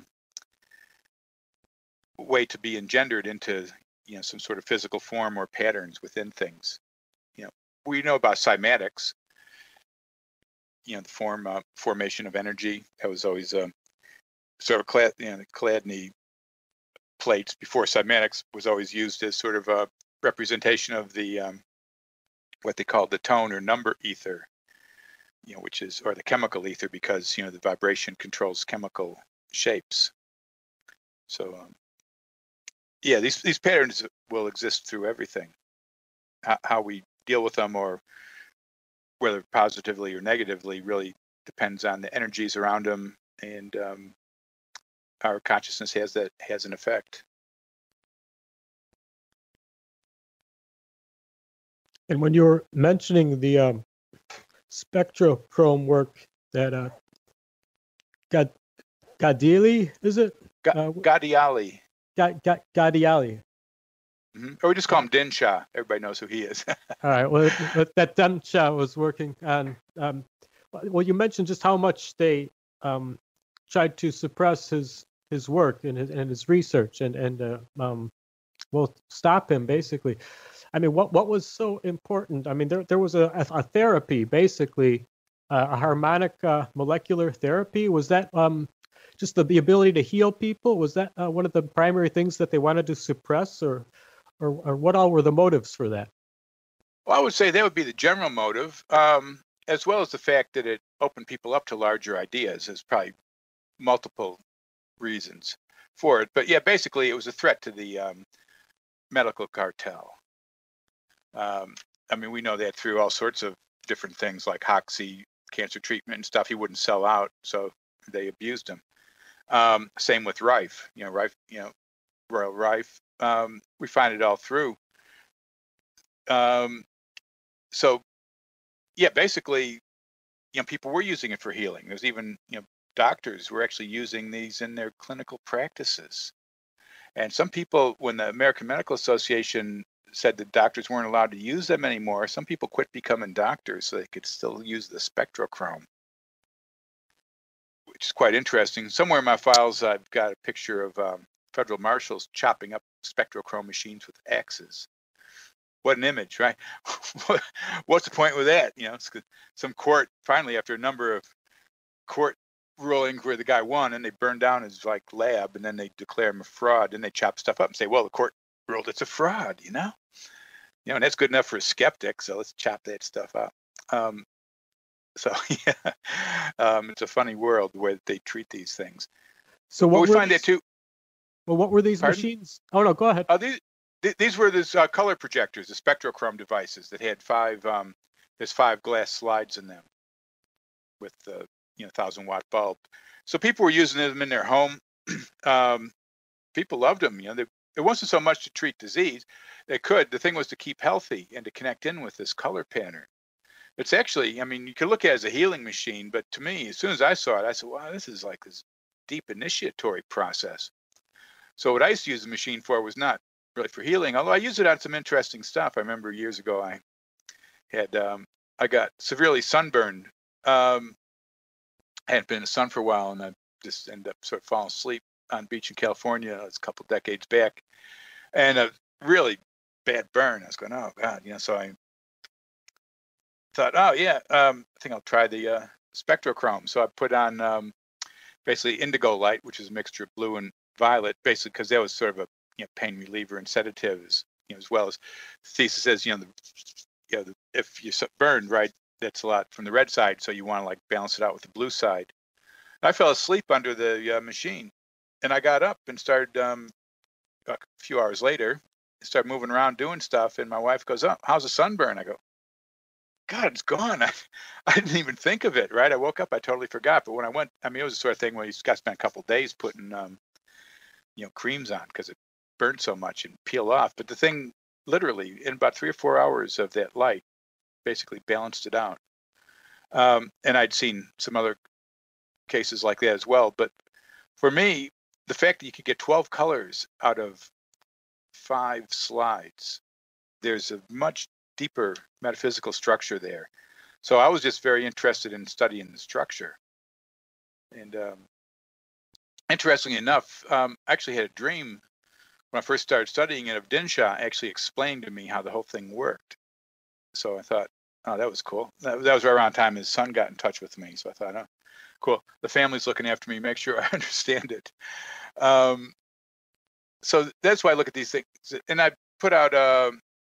way to be engendered into, you know, some sort of physical form or patterns within things. You know, we know about cymatics. You know, the form uh, formation of energy. That was always um, sort of clad, you know, the Chladni plates before cymatics was always used as sort of a representation of the um, what they called the tone or number ether, you know, which is, or the chemical ether, because, you know, the vibration controls chemical shapes. So um, yeah, these these patterns will exist through everything. How, how we deal with them, or whether positively or negatively, really depends on the energies around them, and um, our consciousness has that has an effect. And when you were mentioning the um, Spectro-Chrome work that uh, Gad- Ghadiali, is it? Ga- Uh, Ghadiali. Ga- Ga- Ghadiali. Mm-hmm. Or we just call him Dinshah. Everybody knows who he is. All right. Well, that, that Dinshah was working on. Um, well, you mentioned just how much they um, tried to suppress his his work and his and his research, and and uh, um, well, stop him basically. I mean, what what was so important? I mean, there there was a a therapy, basically, uh, a harmonic uh, molecular therapy. Was that um, just the, the ability to heal people? Was that uh, one of the primary things that they wanted to suppress, or or, or what all were the motives for that? Well, I would say that would be the general motive, um, as well as the fact that it opened people up to larger ideas. There's probably multiple reasons for it, but yeah, basically it was a threat to the um, medical cartel. Um, I mean, we know that through all sorts of different things like Hoxsey, cancer treatment and stuff. He wouldn't sell out, so they abused him. Um, same with Rife, you know, Rife, you know, Royal Rife. Um, we find it all through. Um, so, yeah, basically, you know, people were using it for healing. There's even, you know, doctors were actually using these in their clinical practices. And some people, when the American Medical Association said that doctors weren't allowed to use them anymore, some people quit becoming doctors so they could still use the Spectro-Chrome, which is quite interesting. Somewhere in my files, I've got a picture of um, federal marshals chopping up Spectro-Chrome machines with axes. What an image, right? What's the point with that? You know, it's some court finally, after a number of court rulings where the guy won, and they burned down his like lab, and then they declare him a fraud, and they chop stuff up and say, well, the court ruled it's a fraud, you know? You know, and that's good enough for a skeptic, so let's chop that stuff up. Um, so, yeah, um, it's a funny world the way that they treat these things. So what but we find these, that too. Well, what were these Pardon? machines? Oh, no, go ahead. Uh, these, th- these were these uh, color projectors, the Spectro-Chrome devices that had five um, there's five glass slides in them with the you know thousand watt bulb. So people were using them in their home. um, people loved them. You know, they, it wasn't so much to treat disease. They could. The thing was to keep healthy and to connect in with this color pattern. It's actually, I mean, you could look at it as a healing machine, but to me, as soon as I saw it, I said, wow, this is like this deep initiatory process. So what I used to use the machine for was not really for healing, although I used it on some interesting stuff. I remember years ago, I had, um, I got severely sunburned. Um, I hadn't been in the sun for a while, and I just ended up sort of falling asleep on a beach in California. It was a couple decades back, and a really bad burn. I was going, oh God, you know, so I thought, oh yeah, um, I think I'll try the uh, Spectro-Chrome. So I put on um, basically indigo light, which is a mixture of blue and violet, basically because that was sort of a you know, pain reliever and sedatives, you know, as well as the thesis says, you know, the, you know, the, if you're burned, right, that's a lot from the red side, so you want to like balance it out with the blue side. I fell asleep under the uh, machine, and I got up and started um, a few hours later, started moving around doing stuff, and my wife goes, oh, how's the sunburn? I go, God, it's gone. I, I didn't even think of it, right? I woke up, I totally forgot. But when I went, I mean, it was the sort of thing where you got to spend a couple of days putting, um, you know, creams on because it burned so much and peel off. But the thing, literally, in about three or four hours of that light, basically balanced it out. Um, and I'd seen some other cases like that as well. But for me, the fact that you could get twelve colors out of five slides, there's a much deeper metaphysical structure there. So I was just very interested in studying the structure. And um, interestingly enough, um, I actually had a dream when I first started studying it of Dinshah actually explained to me how the whole thing worked. So I thought, oh, that was cool. That, that was right around the time his son got in touch with me. So I thought, oh, cool. The family's looking after me, make sure I understand it. Um, so that's why I look at these things. And I put out, uh,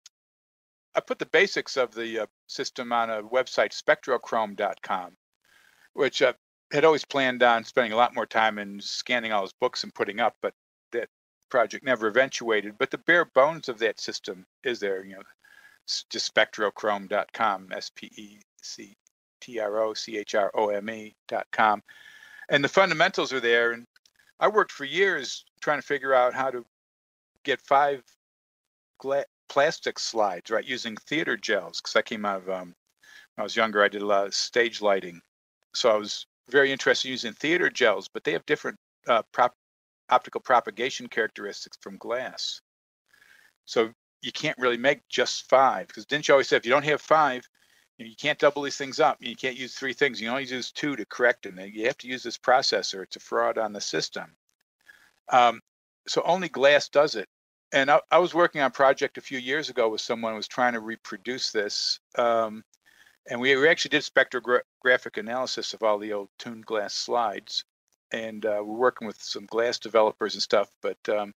I put the basics of the uh, system on a website, spectro chrome dot com, which I had always planned on spending a lot more time in scanning all his books and putting up, but that project never eventuated. But the bare bones of that system is there, you know, just spectro chrome dot com, S P E C T R O C H R O M E dot com. And the fundamentals are there. And I worked for years trying to figure out how to get five gla- plastic slides, right, using theater gels, because I came out of, um, when I was younger, I did a lot of stage lighting. So I was very interested in using theater gels, but they have different uh, prop- optical propagation characteristics from glass. So you can't really make just five, because Dinshah always said, if you don't have five, you know, you can't double these things up. You can't use three things. You can only use two to correct them. You have to use this processor. It's a fraud on the system. Um, so only glass does it. And I, I was working on a project a few years ago with someone who was trying to reproduce this. Um, and we, we actually did spectrographic analysis of all the old tuned glass slides. And uh, we're working with some glass developers and stuff. But um,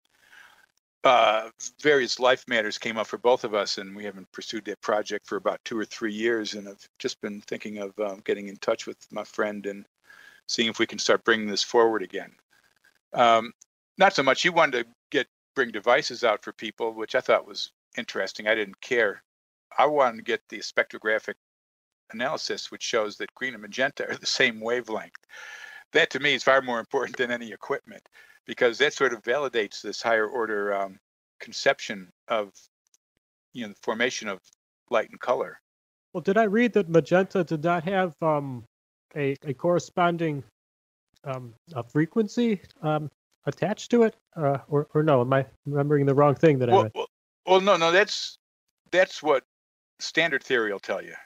uh, various life matters came up for both of us. And we haven't pursued that project for about two or three years. And I've just been thinking of um, getting in touch with my friend and seeing if we can start bringing this forward again. Um, not so much. He wanted to get bring devices out for people, which I thought was interesting. I didn't care. I wanted to get the spectrographic analysis, which shows that green and magenta are the same wavelength. That to me is far more important than any equipment, because that sort of validates this higher order um, conception of, you know, the formation of light and color. Well, did I read that magenta did not have um, a, a corresponding um, a frequency um, attached to it, uh, or or no? Am I remembering the wrong thing that well, I read? Well, well, no, no, that's that's what standard theory will tell you.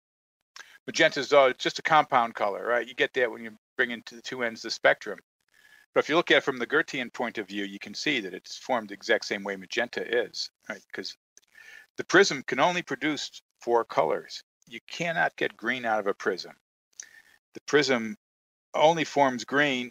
Magenta is uh, just a compound color, right? You get that when you bring into the two ends of the spectrum. But if you look at it from the Goethean point of view, you can see that it's formed the exact same way magenta is, right? Because the prism can only produce four colors. You cannot get green out of a prism. The prism only forms green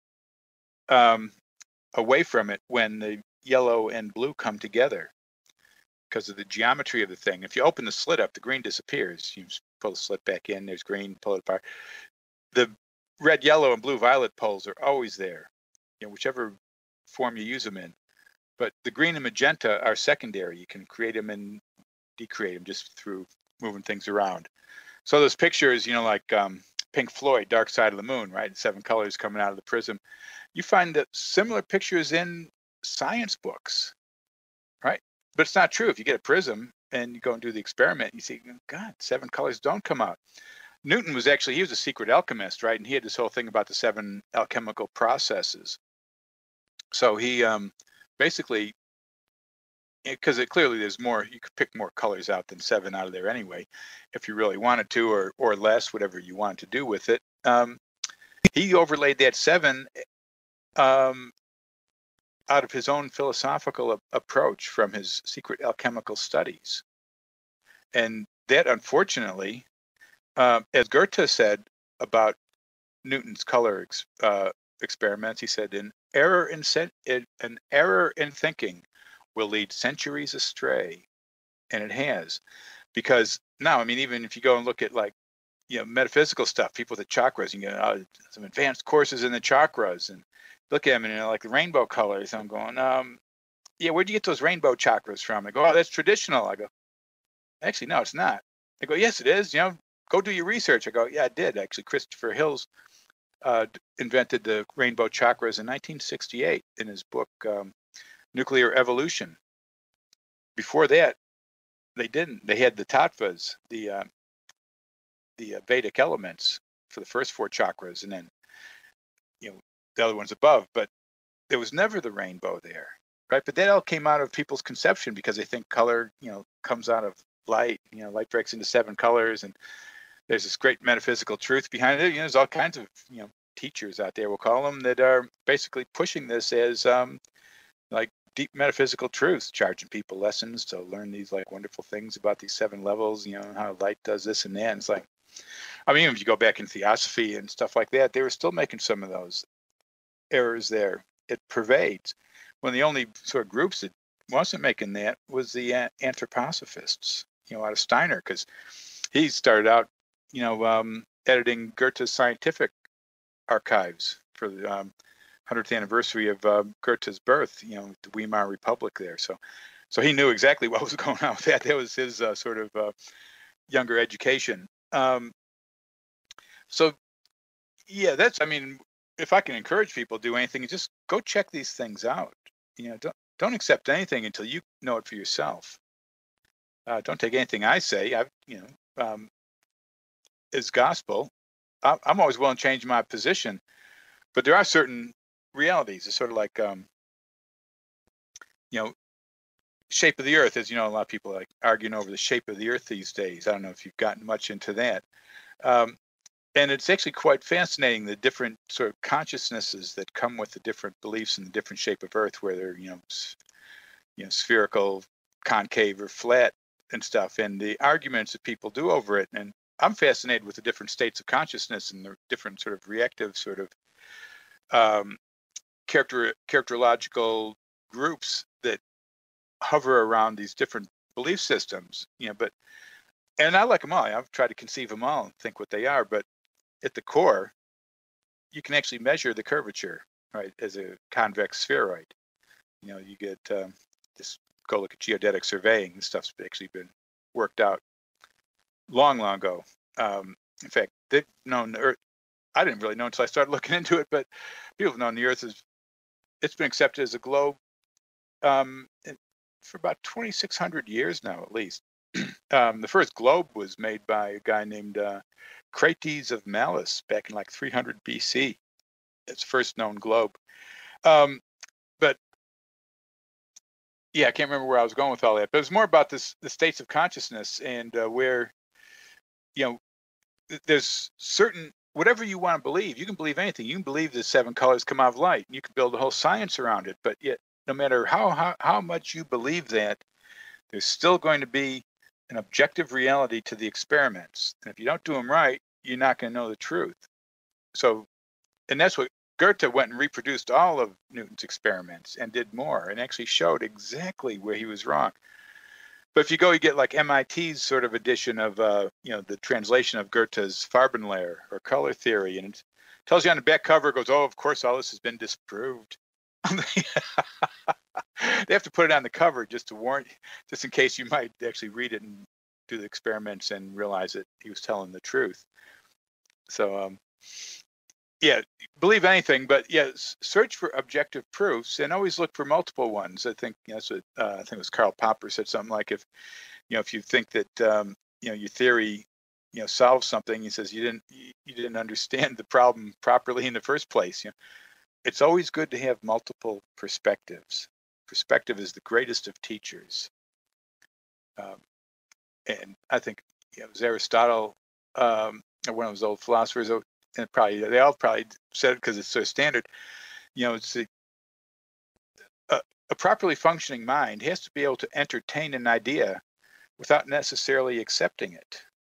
um, away from it when the yellow and blue come together because of the geometry of the thing. If you open the slit up, the green disappears. You pull the slit back in, there's green, pull it apart. The red, yellow, and blue, violet poles are always there, you know, whichever form you use them in. But the green and magenta are secondary. You can create them and decreate them just through moving things around. So those pictures, you know, like um, Pink Floyd, Dark Side of the Moon, right? Seven colors coming out of the prism. You find that similar pictures in science books, right? But it's not true. If you get a prism and you go and do the experiment, you see, God, seven colors don't come out. Newton was actually, he was a secret alchemist, right? And he had this whole thing about the seven alchemical processes. So he um, basically, because it clearly there's more, you could pick more colors out than seven out of there anyway, if you really wanted to, or or less, whatever you wanted to do with it. Um, he overlaid that seven um, out of his own philosophical a- approach from his secret alchemical studies. And that, unfortunately, uh, as Goethe said about Newton's color ex- uh, experiments, he said, "An error in sen- an error in thinking will lead centuries astray," and it has. Because now, I mean, even if you go and look at like, you know, metaphysical stuff, people with the chakras, you get uh, some advanced courses in the chakras, and look at them and they're like the rainbow colors. I'm going, um, yeah, where'd you get those rainbow chakras from? They go, oh, that's traditional. I go, actually, no, it's not. They go, yes, it is. You know, go do your research. I go, yeah, I did. Actually, Christopher Hills uh, invented the rainbow chakras in nineteen sixty-eight in his book, um, Nuclear Evolution. Before that, they didn't. They had the tattvas, the uh, the uh, Vedic elements for the first four chakras, and then, you know, the other ones above. But there was never the rainbow there, right? But that all came out of people's conception because they think color, you know, comes out of light. You know, light breaks into seven colors, and there's this great metaphysical truth behind it. You know, there's all kinds of, you know, teachers out there, we'll call them, that are basically pushing this as um, like deep metaphysical truths, charging people lessons to learn these like wonderful things about these seven levels, you know, how light does this and that. And it's like, I mean, if you go back in theosophy and stuff like that, they were still making some of those errors there. It pervades. One of the only sort of groups that wasn't making that was the uh, anthroposophists, you know, out of Steiner, because he started out, you know, um, editing Goethe's scientific archives for the um, hundredth anniversary of uh, Goethe's birth, you know, the Weimar Republic there. So, so he knew exactly what was going on with that. That was his uh, sort of uh, younger education. Um, so, yeah, that's, I mean, if I can encourage people to do anything, just go check these things out. You know, don't don't accept anything until you know it for yourself. Uh, don't take anything I say, I, you know, um, as gospel. I, I'm always willing to change my position, but there are certain realities. It's sort of like, um, you know, shape of the earth. As you know, a lot of people are like arguing over the shape of the earth these days. I don't know if you've gotten much into that. Um, and it's actually quite fascinating, the different sort of consciousnesses that come with the different beliefs in the different shape of earth, where they're, you know, s- you know, spherical, concave, or flat and stuff, and the arguments that people do over it. And I'm fascinated with the different states of consciousness and the different sort of reactive sort of um, character characterological groups that hover around these different belief systems, you know. But and I like them all. I've tried to conceive them all and think what they are. But at the core, you can actually measure the curvature, right, as a convex spheroid. You know, you get um, this. Go look at geodetic surveying. This stuff's actually been worked out long, long ago. Um, in fact, they've known the Earth. I didn't really know until I started looking into it, but people have known the Earth is, it's been accepted as a globe um, for about twenty-six hundred years now, at least. um, the first globe was made by a guy named uh, Crates of Malice back in like three hundred B C. It's the first known globe. Um, but yeah, I can't remember where I was going with all that, but it was more about this, the states of consciousness, and uh, where, you know, th- there's certain, whatever you want to believe, you can believe anything. You can believe the seven colors come out of light. You can build a whole science around it. But yet, no matter how, how, how much you believe that, there's still going to be an objective reality to the experiments. And if you don't do them right, you're not going to know the truth. So, and that's what Goethe went and reproduced all of Newton's experiments and did more and actually showed exactly where he was wrong. But if you go, you get like M I T's sort of edition of, uh, you know, the translation of Goethe's Farbenlehre, or color theory. And it tells you on the back cover, it goes, oh, of course, all this has been disproved. They have to put it on the cover just to warn you, just in case you might actually read it and do the experiments and realize that he was telling the truth. So, um, yeah, believe anything, but yes, search for objective proofs and always look for multiple ones. I think you know, that's what uh, I think it was Karl Popper said something like, if you know, if you think that um, you know your theory, you know, solves something, he says you didn't you didn't understand the problem properly in the first place. You know, it's always good to have multiple perspectives. Perspective is the greatest of teachers. Um, and I think you know, it was Aristotle, um, or one of those old philosophers, and probably they all probably said it because it's so standard. You know, it's a, a, a properly functioning mind has to be able to entertain an idea without necessarily accepting it.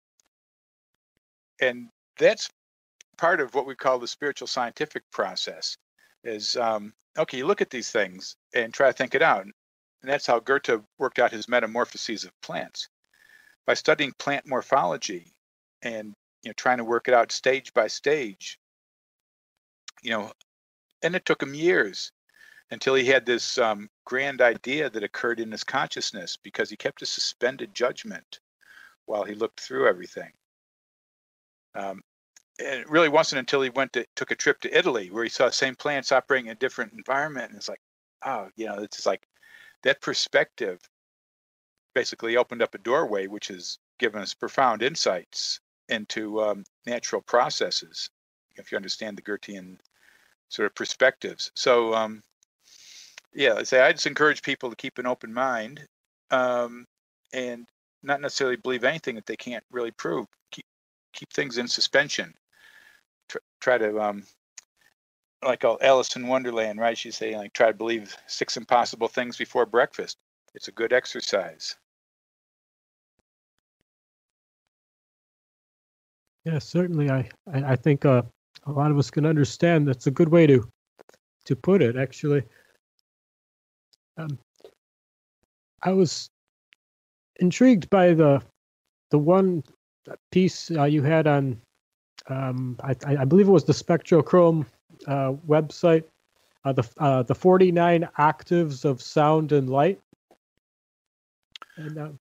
And that's part of what we call the spiritual scientific process is, um, okay, you look at these things and try to think it out. And that's how Goethe worked out his metamorphoses of plants. By studying plant morphology and, you know, trying to work it out stage by stage, you know, and it took him years until he had this um, grand idea that occurred in his consciousness because he kept a suspended judgment while he looked through everything. Um, and it really wasn't until he went to took a trip to Italy where he saw the same plants operating in a different environment, and it's like, oh, you know, it's like that perspective basically opened up a doorway, which has given us profound insights into um, natural processes, if you understand the Goethean sort of perspectives. So, um, yeah, I say I just encourage people to keep an open mind um, and not necessarily believe anything that they can't really prove. Keep keep things in suspension. Try, try to, um, like Alice in Wonderland, right? She's saying, like, try to believe six impossible things before breakfast. It's a good exercise. Yeah, certainly. I, I, I think uh, a lot of us can understand that's a good way to to put it, actually. Um, I was intrigued by the the one piece uh, you had on, um, I, I believe it was the Spectro-Chrome uh, website, uh, the uh, the forty-nine octaves of sound and light. And, uh,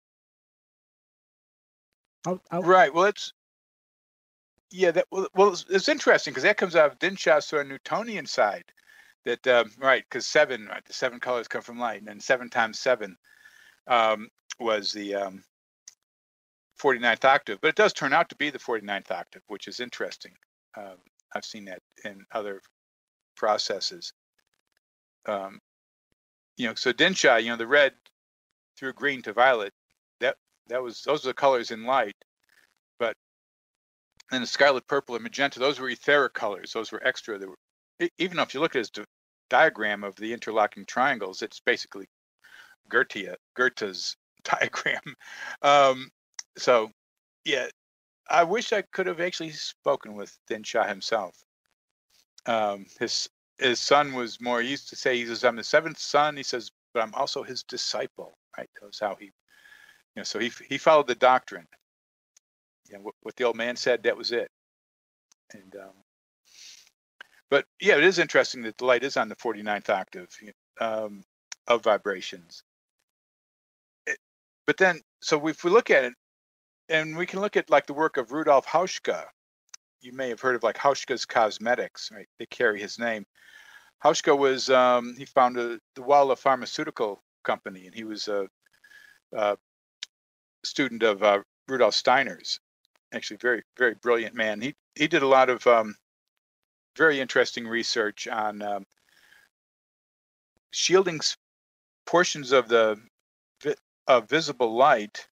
I'll, I'll, right. Well, it's yeah. That well, well it's, it's interesting because that comes out of Dinshah's sort of Newtonian side. That um, right, because seven, right, the seven colors come from light, and then seven times seven um, was the um, forty-ninth octave. But it does turn out to be the forty-ninth octave, which is interesting. Um, I've seen that in other processes. Um, you know, so Dinshah, you know, the red through green to violet, that that was those are the colors in light. But then the scarlet, purple, and magenta, those were etheric colors. Those were extra. They were, even if you look at his diagram of the interlocking triangles, it's basically Goethe, Goethe's diagram. Um, so, yeah, I wish I could have actually spoken with Dinshah himself. Um, his his son was more, he used to say, he says, I'm the seventh son, he says, but I'm also his disciple, right? That was how he, you know, so he he followed the doctrine. You know, what, what the old man said, that was it. And um, but yeah, it is interesting that the light is on the forty-ninth octave um, of vibrations. It, but then, so if we look at it, and we can look at like the work of Rudolf Hauschka. You may have heard of like Hauschka's Cosmetics, right? They carry his name. Hauschka was, um, he founded the Walla Pharmaceutical Company, and he was a, a student of uh, Rudolf Steiner's. Actually, very, very brilliant man. He he did a lot of um, very interesting research on um, shielding portions of the vi of visible light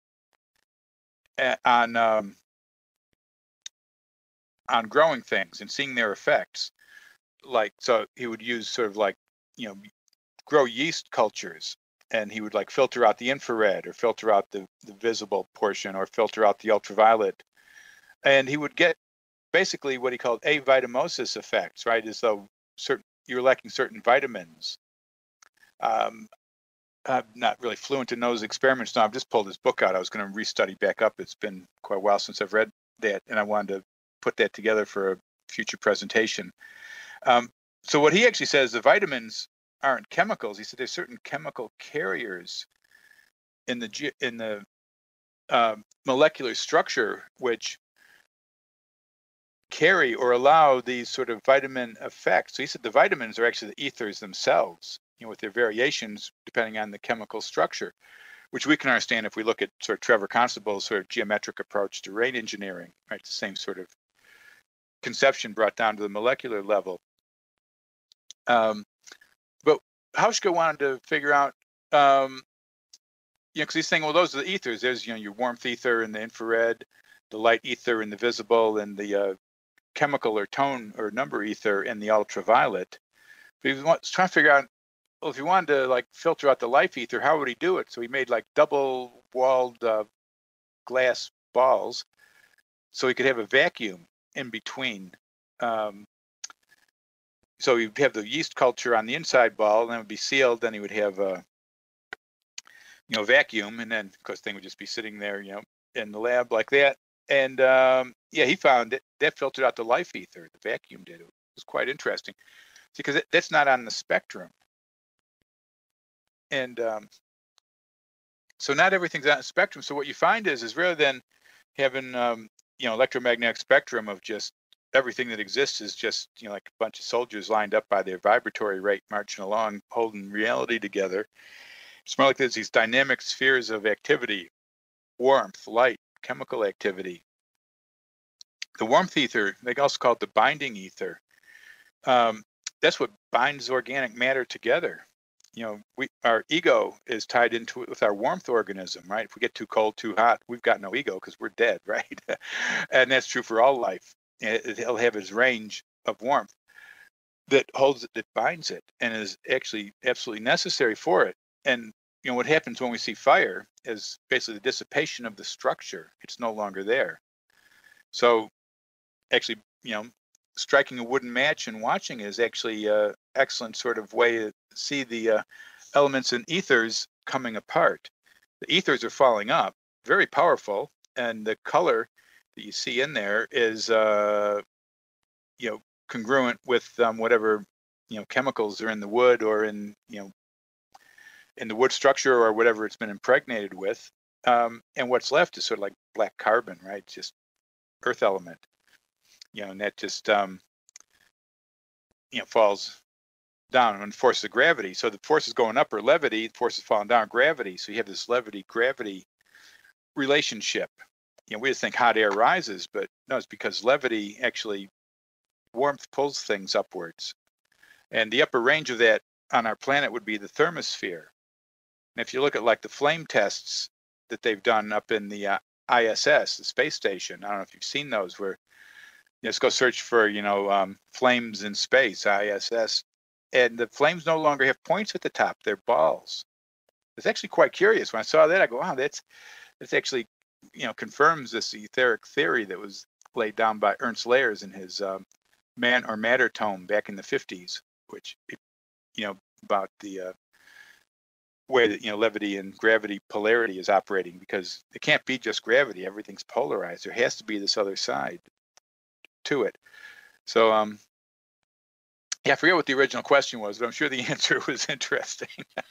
on um, on growing things and seeing their effects. Like, so he would use sort of like, you know, grow yeast cultures, and he would like filter out the infrared or filter out the, the visible portion or filter out the ultraviolet. And he would get basically what he called avitamosis effects, right? As though certain, you're lacking certain vitamins. Um, I'm not really fluent in those experiments now. I've just pulled his book out. I was going to restudy back up. It's been quite a while since I've read that, and I wanted to put that together for a future presentation. Um, so what he actually says, the vitamins aren't chemicals. He said there's certain chemical carriers in the in the um, molecular structure which carry or allow these sort of vitamin effects. So he said the vitamins are actually the ethers themselves, you know, with their variations depending on the chemical structure, which we can understand if we look at sort of Trevor Constable's sort of geometric approach to rain engineering, right? The same sort of conception brought down to the molecular level. Um, but Hauschka wanted to figure out, um, you know, because he's saying, well, those are the ethers. There's, you know, your warmth ether and the infrared, the light ether and the visible, and the uh, chemical or tone or number ether and the ultraviolet. But he was trying to figure out, well, if he wanted to like filter out the life ether, how would he do it? So he made like double walled uh, glass balls so he could have a vacuum in between. Um, so he'd have the yeast culture on the inside ball, and then it would be sealed. Then he would have a, you know, vacuum, and then of course the thing would just be sitting there, you know, in the lab like that. And um, yeah, he found that that filtered out the life ether. The vacuum did. It was quite interesting because it, that's not on the spectrum. And um, so not everything's on the spectrum. So what you find is, is rather than having, um, you know, electromagnetic spectrum of just everything that exists is just, you know, like a bunch of soldiers lined up by their vibratory rate marching along, holding reality together. It's more like there's these dynamic spheres of activity, warmth, light, chemical activity. The warmth ether, they also call it the binding ether. Um, that's what binds organic matter together. You know, we our ego is tied into it with our warmth organism, right? If we get too cold, too hot, we've got no ego because we're dead, right? And that's true for all life. It, it'll have its range of warmth that holds it, that binds it, and is actually absolutely necessary for it. And you know what happens when we see fire is basically the dissipation of the structure. It's no longer there. So, actually, you know, striking a wooden match and watching is actually an excellent sort of way to see the uh, elements in ethers coming apart. The ethers are falling up, very powerful, and the color that you see in there is, uh, you know, congruent with um, whatever, you know, chemicals are in the wood or in, you know, in the wood structure or whatever it's been impregnated with. Um, and what's left is sort of like black carbon, right? Just earth element, you know, and that just, um, you know, falls down on the force of gravity. So the force is going up or levity, the force is falling down, gravity. So you have this levity gravity relationship. You know, we just think hot air rises, but no, it's because levity actually, warmth pulls things upwards. And the upper range of that on our planet would be the thermosphere. And if you look at like the flame tests that they've done up in the uh, I S S, the space station, I don't know if you've seen those, where you just go search for, you know, um, flames in space, I S S, and the flames no longer have points at the top; they're balls. It's actually quite curious. When I saw that, I go, "Wow, that's that's actually, you know, confirms this etheric theory that was laid down by Ernst Layers in his um, Man or Matter tome back in the fifties, which, you know, about the uh, way that, you know, levity and gravity polarity is operating, because it can't be just gravity. Everything's polarized. There has to be this other side to it. So, um, yeah, I forget what the original question was, but I'm sure the answer was interesting.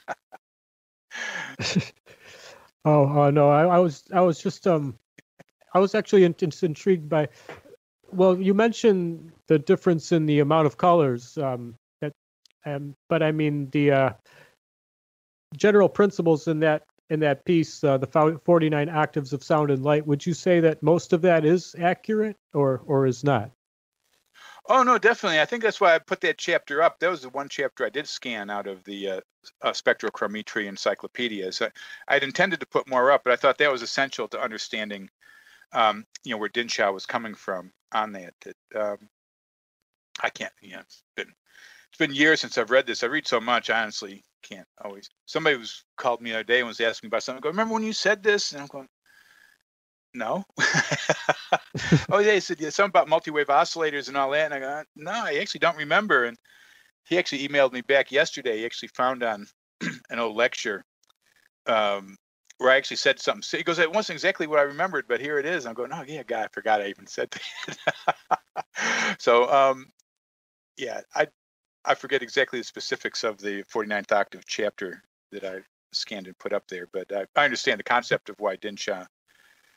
oh, uh, no, I, I was, I was just, um, I was actually in, in, intrigued by, well, you mentioned the difference in the amount of colors, um, that, um, but I mean the uh, general principles in that in that piece, uh, the forty-nine octaves of sound and light. Would you say that most of that is accurate, or or is not? Oh, no, definitely. I think that's why I put that chapter up. That was the one chapter I did scan out of the uh, uh, Spectrochrometry Encyclopedia. So I'd intended to put more up, but I thought that was essential to understanding, um, you know, where Dinshah was coming from on that. that um, I can't, you know, it's been, it's been years since I've read this. I read so much, I honestly can't always. Somebody was called me the other day and was asking about something. I go, remember when you said this? And I'm going, no. Oh, yeah, he said, yeah, something about multi-wave oscillators and all that. And I go, no, I actually don't remember. And he actually emailed me back yesterday. He actually found on an old lecture um, where I actually said something. So he goes, it wasn't exactly what I remembered, but here it is. I'm going, oh, yeah, God, I forgot I even said that. So, um, yeah, I I forget exactly the specifics of the forty-ninth octave chapter that I scanned and put up there, but I, I understand the concept of why Dinshah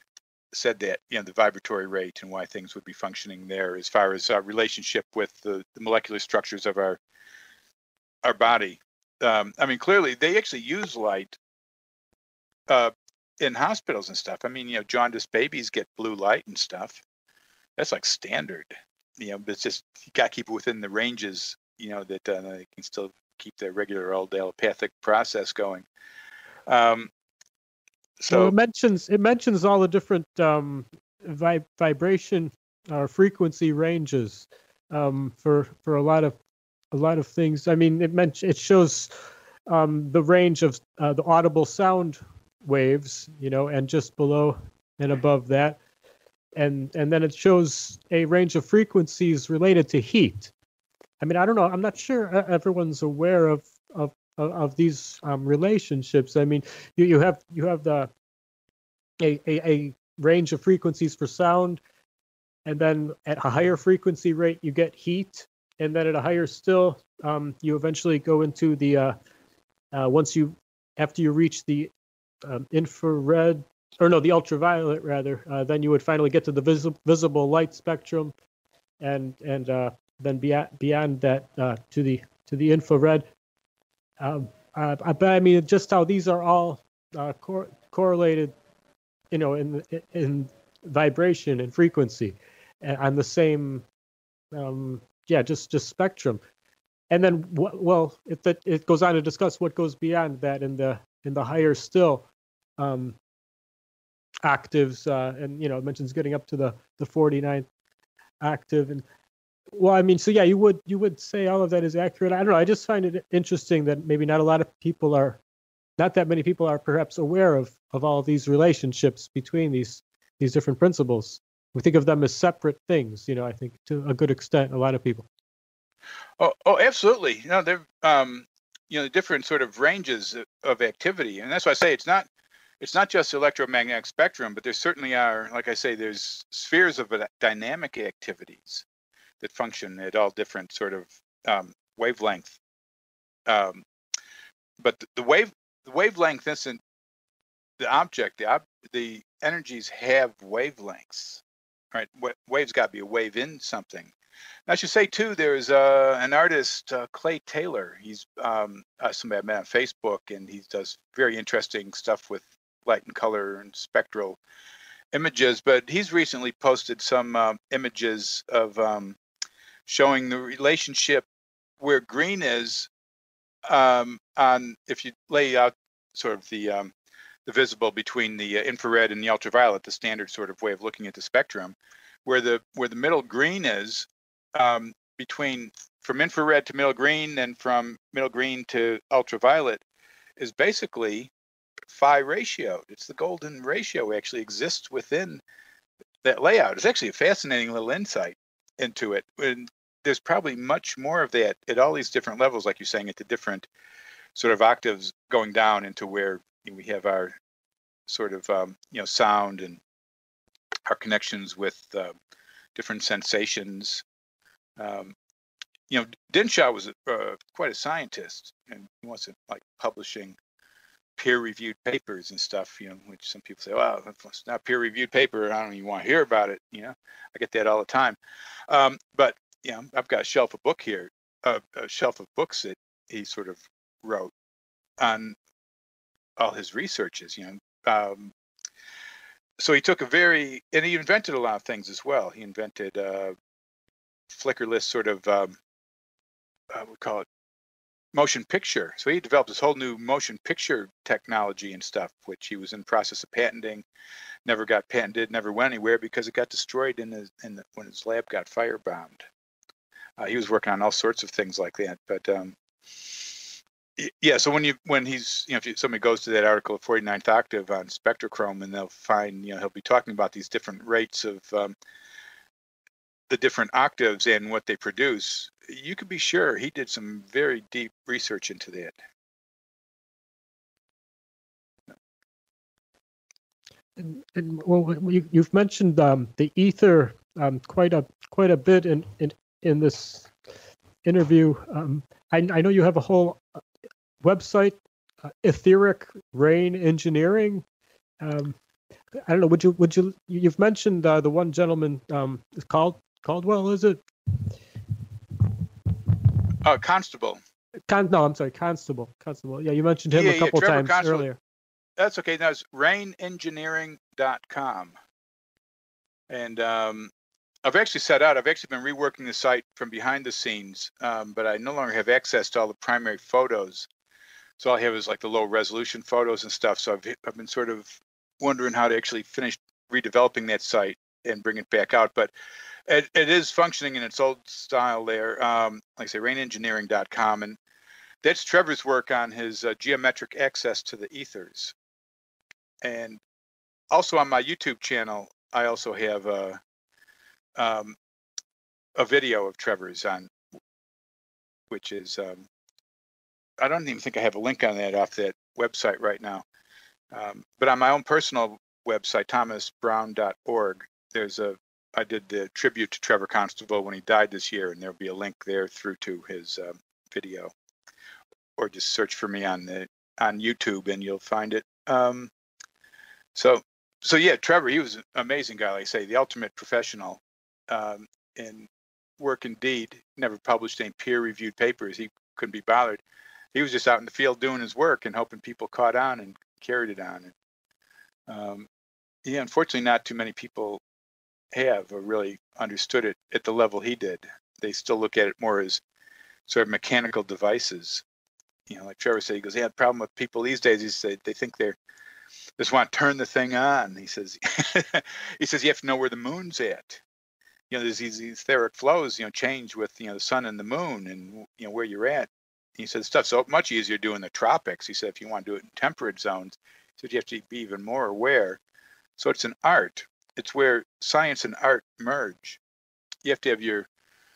said that, you know, the vibratory rate and why things would be functioning there as far as our relationship with the, the molecular structures of our our body. Um, I mean, clearly they actually use light uh, in hospitals and stuff. I mean, you know, jaundiced babies get blue light and stuff. That's like standard, you know, but it's just, you got to keep it within the ranges, you know, that uh, they can still keep their regular old allopathic process going. Um, so well, it mentions, it mentions all the different um, vi vibration or frequency ranges um, for, for a lot of, a lot of things. I mean, it meant it shows um, the range of uh, the audible sound waves, you know, and just below and above that, and and then it shows a range of frequencies related to heat. I mean, I don't know. I'm not sure everyone's aware of of of, of these um, relationships. I mean, you you have you have the a, a a range of frequencies for sound, and then at a higher frequency rate you get heat. And then at a higher still, um, you eventually go into the, uh, uh, once you, after you reach the um, infrared, or no, the ultraviolet rather, uh, then you would finally get to the vis visible light spectrum, and and uh, then beyond beyond that uh, to the to the infrared. Um, uh, but I mean, just how these are all uh, cor correlated, you know, in in vibration and frequency, on the same. Um, Yeah, just just spectrum, and then well, it that it goes on to discuss what goes beyond that in the in the higher still um, octaves, uh, and you know, it mentions getting up to the the forty-ninth octave, and well, I mean, so yeah, you would you would say all of that is accurate. I don't know. I just find it interesting that maybe not a lot of people are, not that many people are perhaps aware of of all of these relationships between these these different principles. We think of them as separate things, you know, I think to a good extent, a lot of people. Oh, oh, absolutely. You know, they're, um, you know, different sort of ranges of, of activity. And that's why I say it's not, it's not just the electromagnetic spectrum, but there certainly are, like I say, there's spheres of dynamic activities that function at all different sort of um, wavelength. Um, but the, the wave, the wavelength isn't the object. The, ob the energies have wavelengths. Right, wave's got to be a wave in something. And I should say too, there's uh, an artist, uh, Clay Taylor. He's um, uh, somebody I met on Facebook, and he does very interesting stuff with light and color and spectral images. But he's recently posted some uh, images of um, showing the relationship where green is um, on, if you lay out sort of the um, the visible between the uh, infrared and the ultraviolet, the standard sort of way of looking at the spectrum, where the where the middle green is um, between from infrared to middle green and from middle green to ultraviolet is basically phi ratio. It's the golden ratio actually exists within that layout. It's actually a fascinating little insight into it. And there's probably much more of that at all these different levels, like you're saying, at the different sort of octaves going down into where we have our sort of um, you know, sound and our connections with uh, different sensations. Um, you know, Dinshah was uh, quite a scientist, and he wasn't like publishing peer-reviewed papers and stuff. You know, which some people say, "Well, it's not peer-reviewed paper. I don't even want to hear about it." You know, I get that all the time. Um, but you know, I've got a shelf of book here, uh, a shelf of books that he sort of wrote on all his researches, you know. Um, so he took a very, and he invented a lot of things as well. He invented uh, flickerless sort of, um, uh, we call it motion picture. So he developed this whole new motion picture technology and stuff, which he was in the process of patenting. Never got patented, never went anywhere because it got destroyed in his, in the, when his lab got firebombed. Uh, he was working on all sorts of things like that, but um, yeah. So when you when he's you know if you, somebody goes to that article, forty-ninth octave on Spectro-Chrome, and they'll find you know he'll be talking about these different rates of um, the different octaves and what they produce. You could be sure he did some very deep research into that. And, and well, you, you've mentioned um, the ether um, quite a quite a bit in in, in this interview. Um, I, I know you have a whole website, uh, Etheric Rain Engineering. Um, I don't know. Would you would you you've mentioned uh, the one gentleman um, is called Caldwell, is it? Uh, Constable. Con, no, I'm sorry, Constable. Constable. Yeah, you mentioned him Yeah, a couple yeah, Trevor times Constable. earlier. That's okay. That's rain engineering dot com. And um, I've actually set out, I've actually been reworking the site from behind the scenes, um, but I no longer have access to all the primary photos. So all I have is like the low resolution photos and stuff. So I've, I've been sort of wondering how to actually finish redeveloping that site and bring it back out. But it, it is functioning in its old style there. Um, like I say, rain engineering dot com. And that's Trevor's work on his uh, geometric access to the ethers. And also on my YouTube channel, I also have a, um, a video of Trevor's on, which is, um, I don't even think I have a link on that off that website right now. Um, but on my own personal website, thomas brown dot org, there's a, I did the tribute to Trevor Constable when he died this year, and there'll be a link there through to his um, video. Or just search for me on the on YouTube and you'll find it. Um, so, so yeah, Trevor, he was an amazing guy. Like I say, the ultimate professional um, in work indeed. Never published any peer-reviewed papers. He couldn't be bothered. He was just out in the field doing his work and hoping people caught on and carried it on. And, um, yeah, unfortunately, not too many people have or really understood it at the level he did. They still look at it more as sort of mechanical devices. You know, like Trevor said, he goes, yeah, the problem with people these days is they, they think they're just want to turn the thing on. He says, he says, you have to know where the moon's at. You know, there's these etheric flows, you know, change with, you know, the sun and the moon and, you know, where you're at. He said, stuff's so much easier doing the tropics. He said, if you want to do it in temperate zones, he said, you have to be even more aware. So it's an art. It's where science and art merge. You have to have your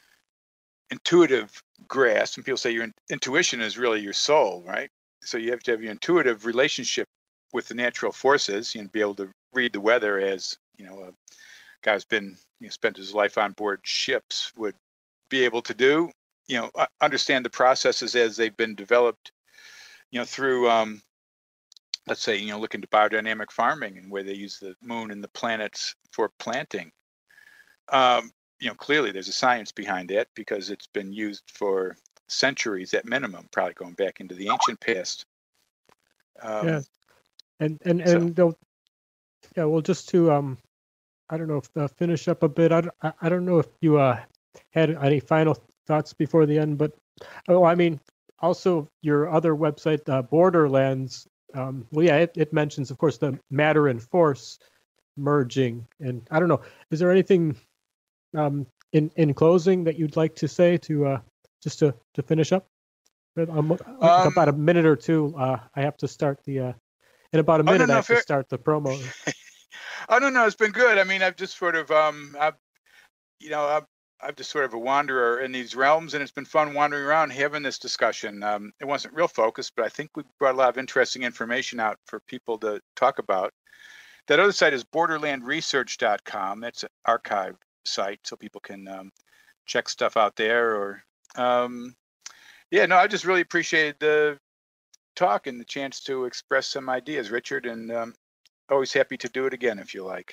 intuitive grasp, and people say your in- intuition is really your soul, right? So you have to have your intuitive relationship with the natural forces, you know, be able to read the weather as, you know, a guy who's been, you know, spent his life on board ships would be able to do, you know, understand the processes as they've been developed, you know, through, um, let's say, you know, look into biodynamic farming and where they use the moon and the planets for planting. Um, you know, clearly there's a science behind it because it's been used for centuries at minimum, probably going back into the ancient past. Um, yeah, and and so. and they'll, yeah, well, just to um, I don't know if uh, finish up a bit. I don't, I, I don't know if you uh had any final thoughts before the end, but oh, I mean, also your other website, uh, Borderlands. Um, well, yeah, it, it mentions, of course, the matter and force merging, and I don't know, is there anything um in in closing that you'd like to say to uh just to to finish up? Um, like Um, about a minute or two, uh, I have to start the. Uh, in about a Oh, no, minute, no, I have to fair- start the promo. Oh, no, no, it's been good. I mean, I've just sort of, um, I've, you know, I've, I'm just sort of a wanderer in these realms, and it's been fun wandering around having this discussion. Um, it wasn't real focused, but I think we brought a lot of interesting information out for people to talk about. That other site is borderland research dot com. That's an archive site, so people can um, check stuff out there. Or, um, yeah, no, I just really appreciated the talk and the chance to express some ideas, Richard, and um, always happy to do it again if you like.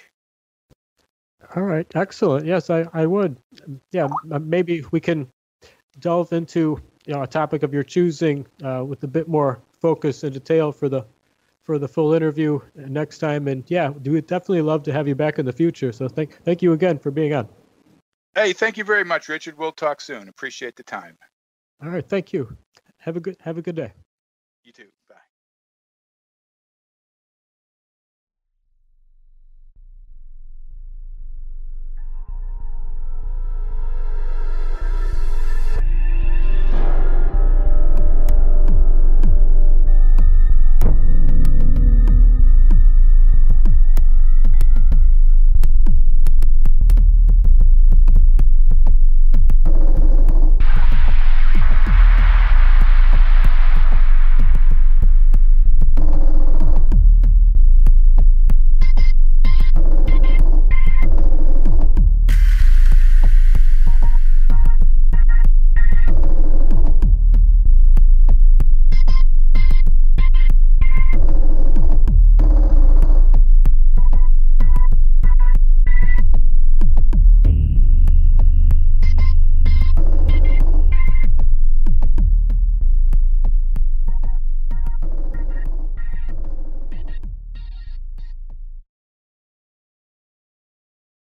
All right, excellent. Yes, I, I would. Yeah, m- maybe we can delve into, you know, a topic of your choosing uh, with a bit more focus and detail for the for the full interview next time. And yeah, we would definitely love to have you back in the future. So thank thank you again for being on. Hey, thank you very much, Richard. We'll talk soon. Appreciate the time. All right, thank you. Have a good have a good day. You too.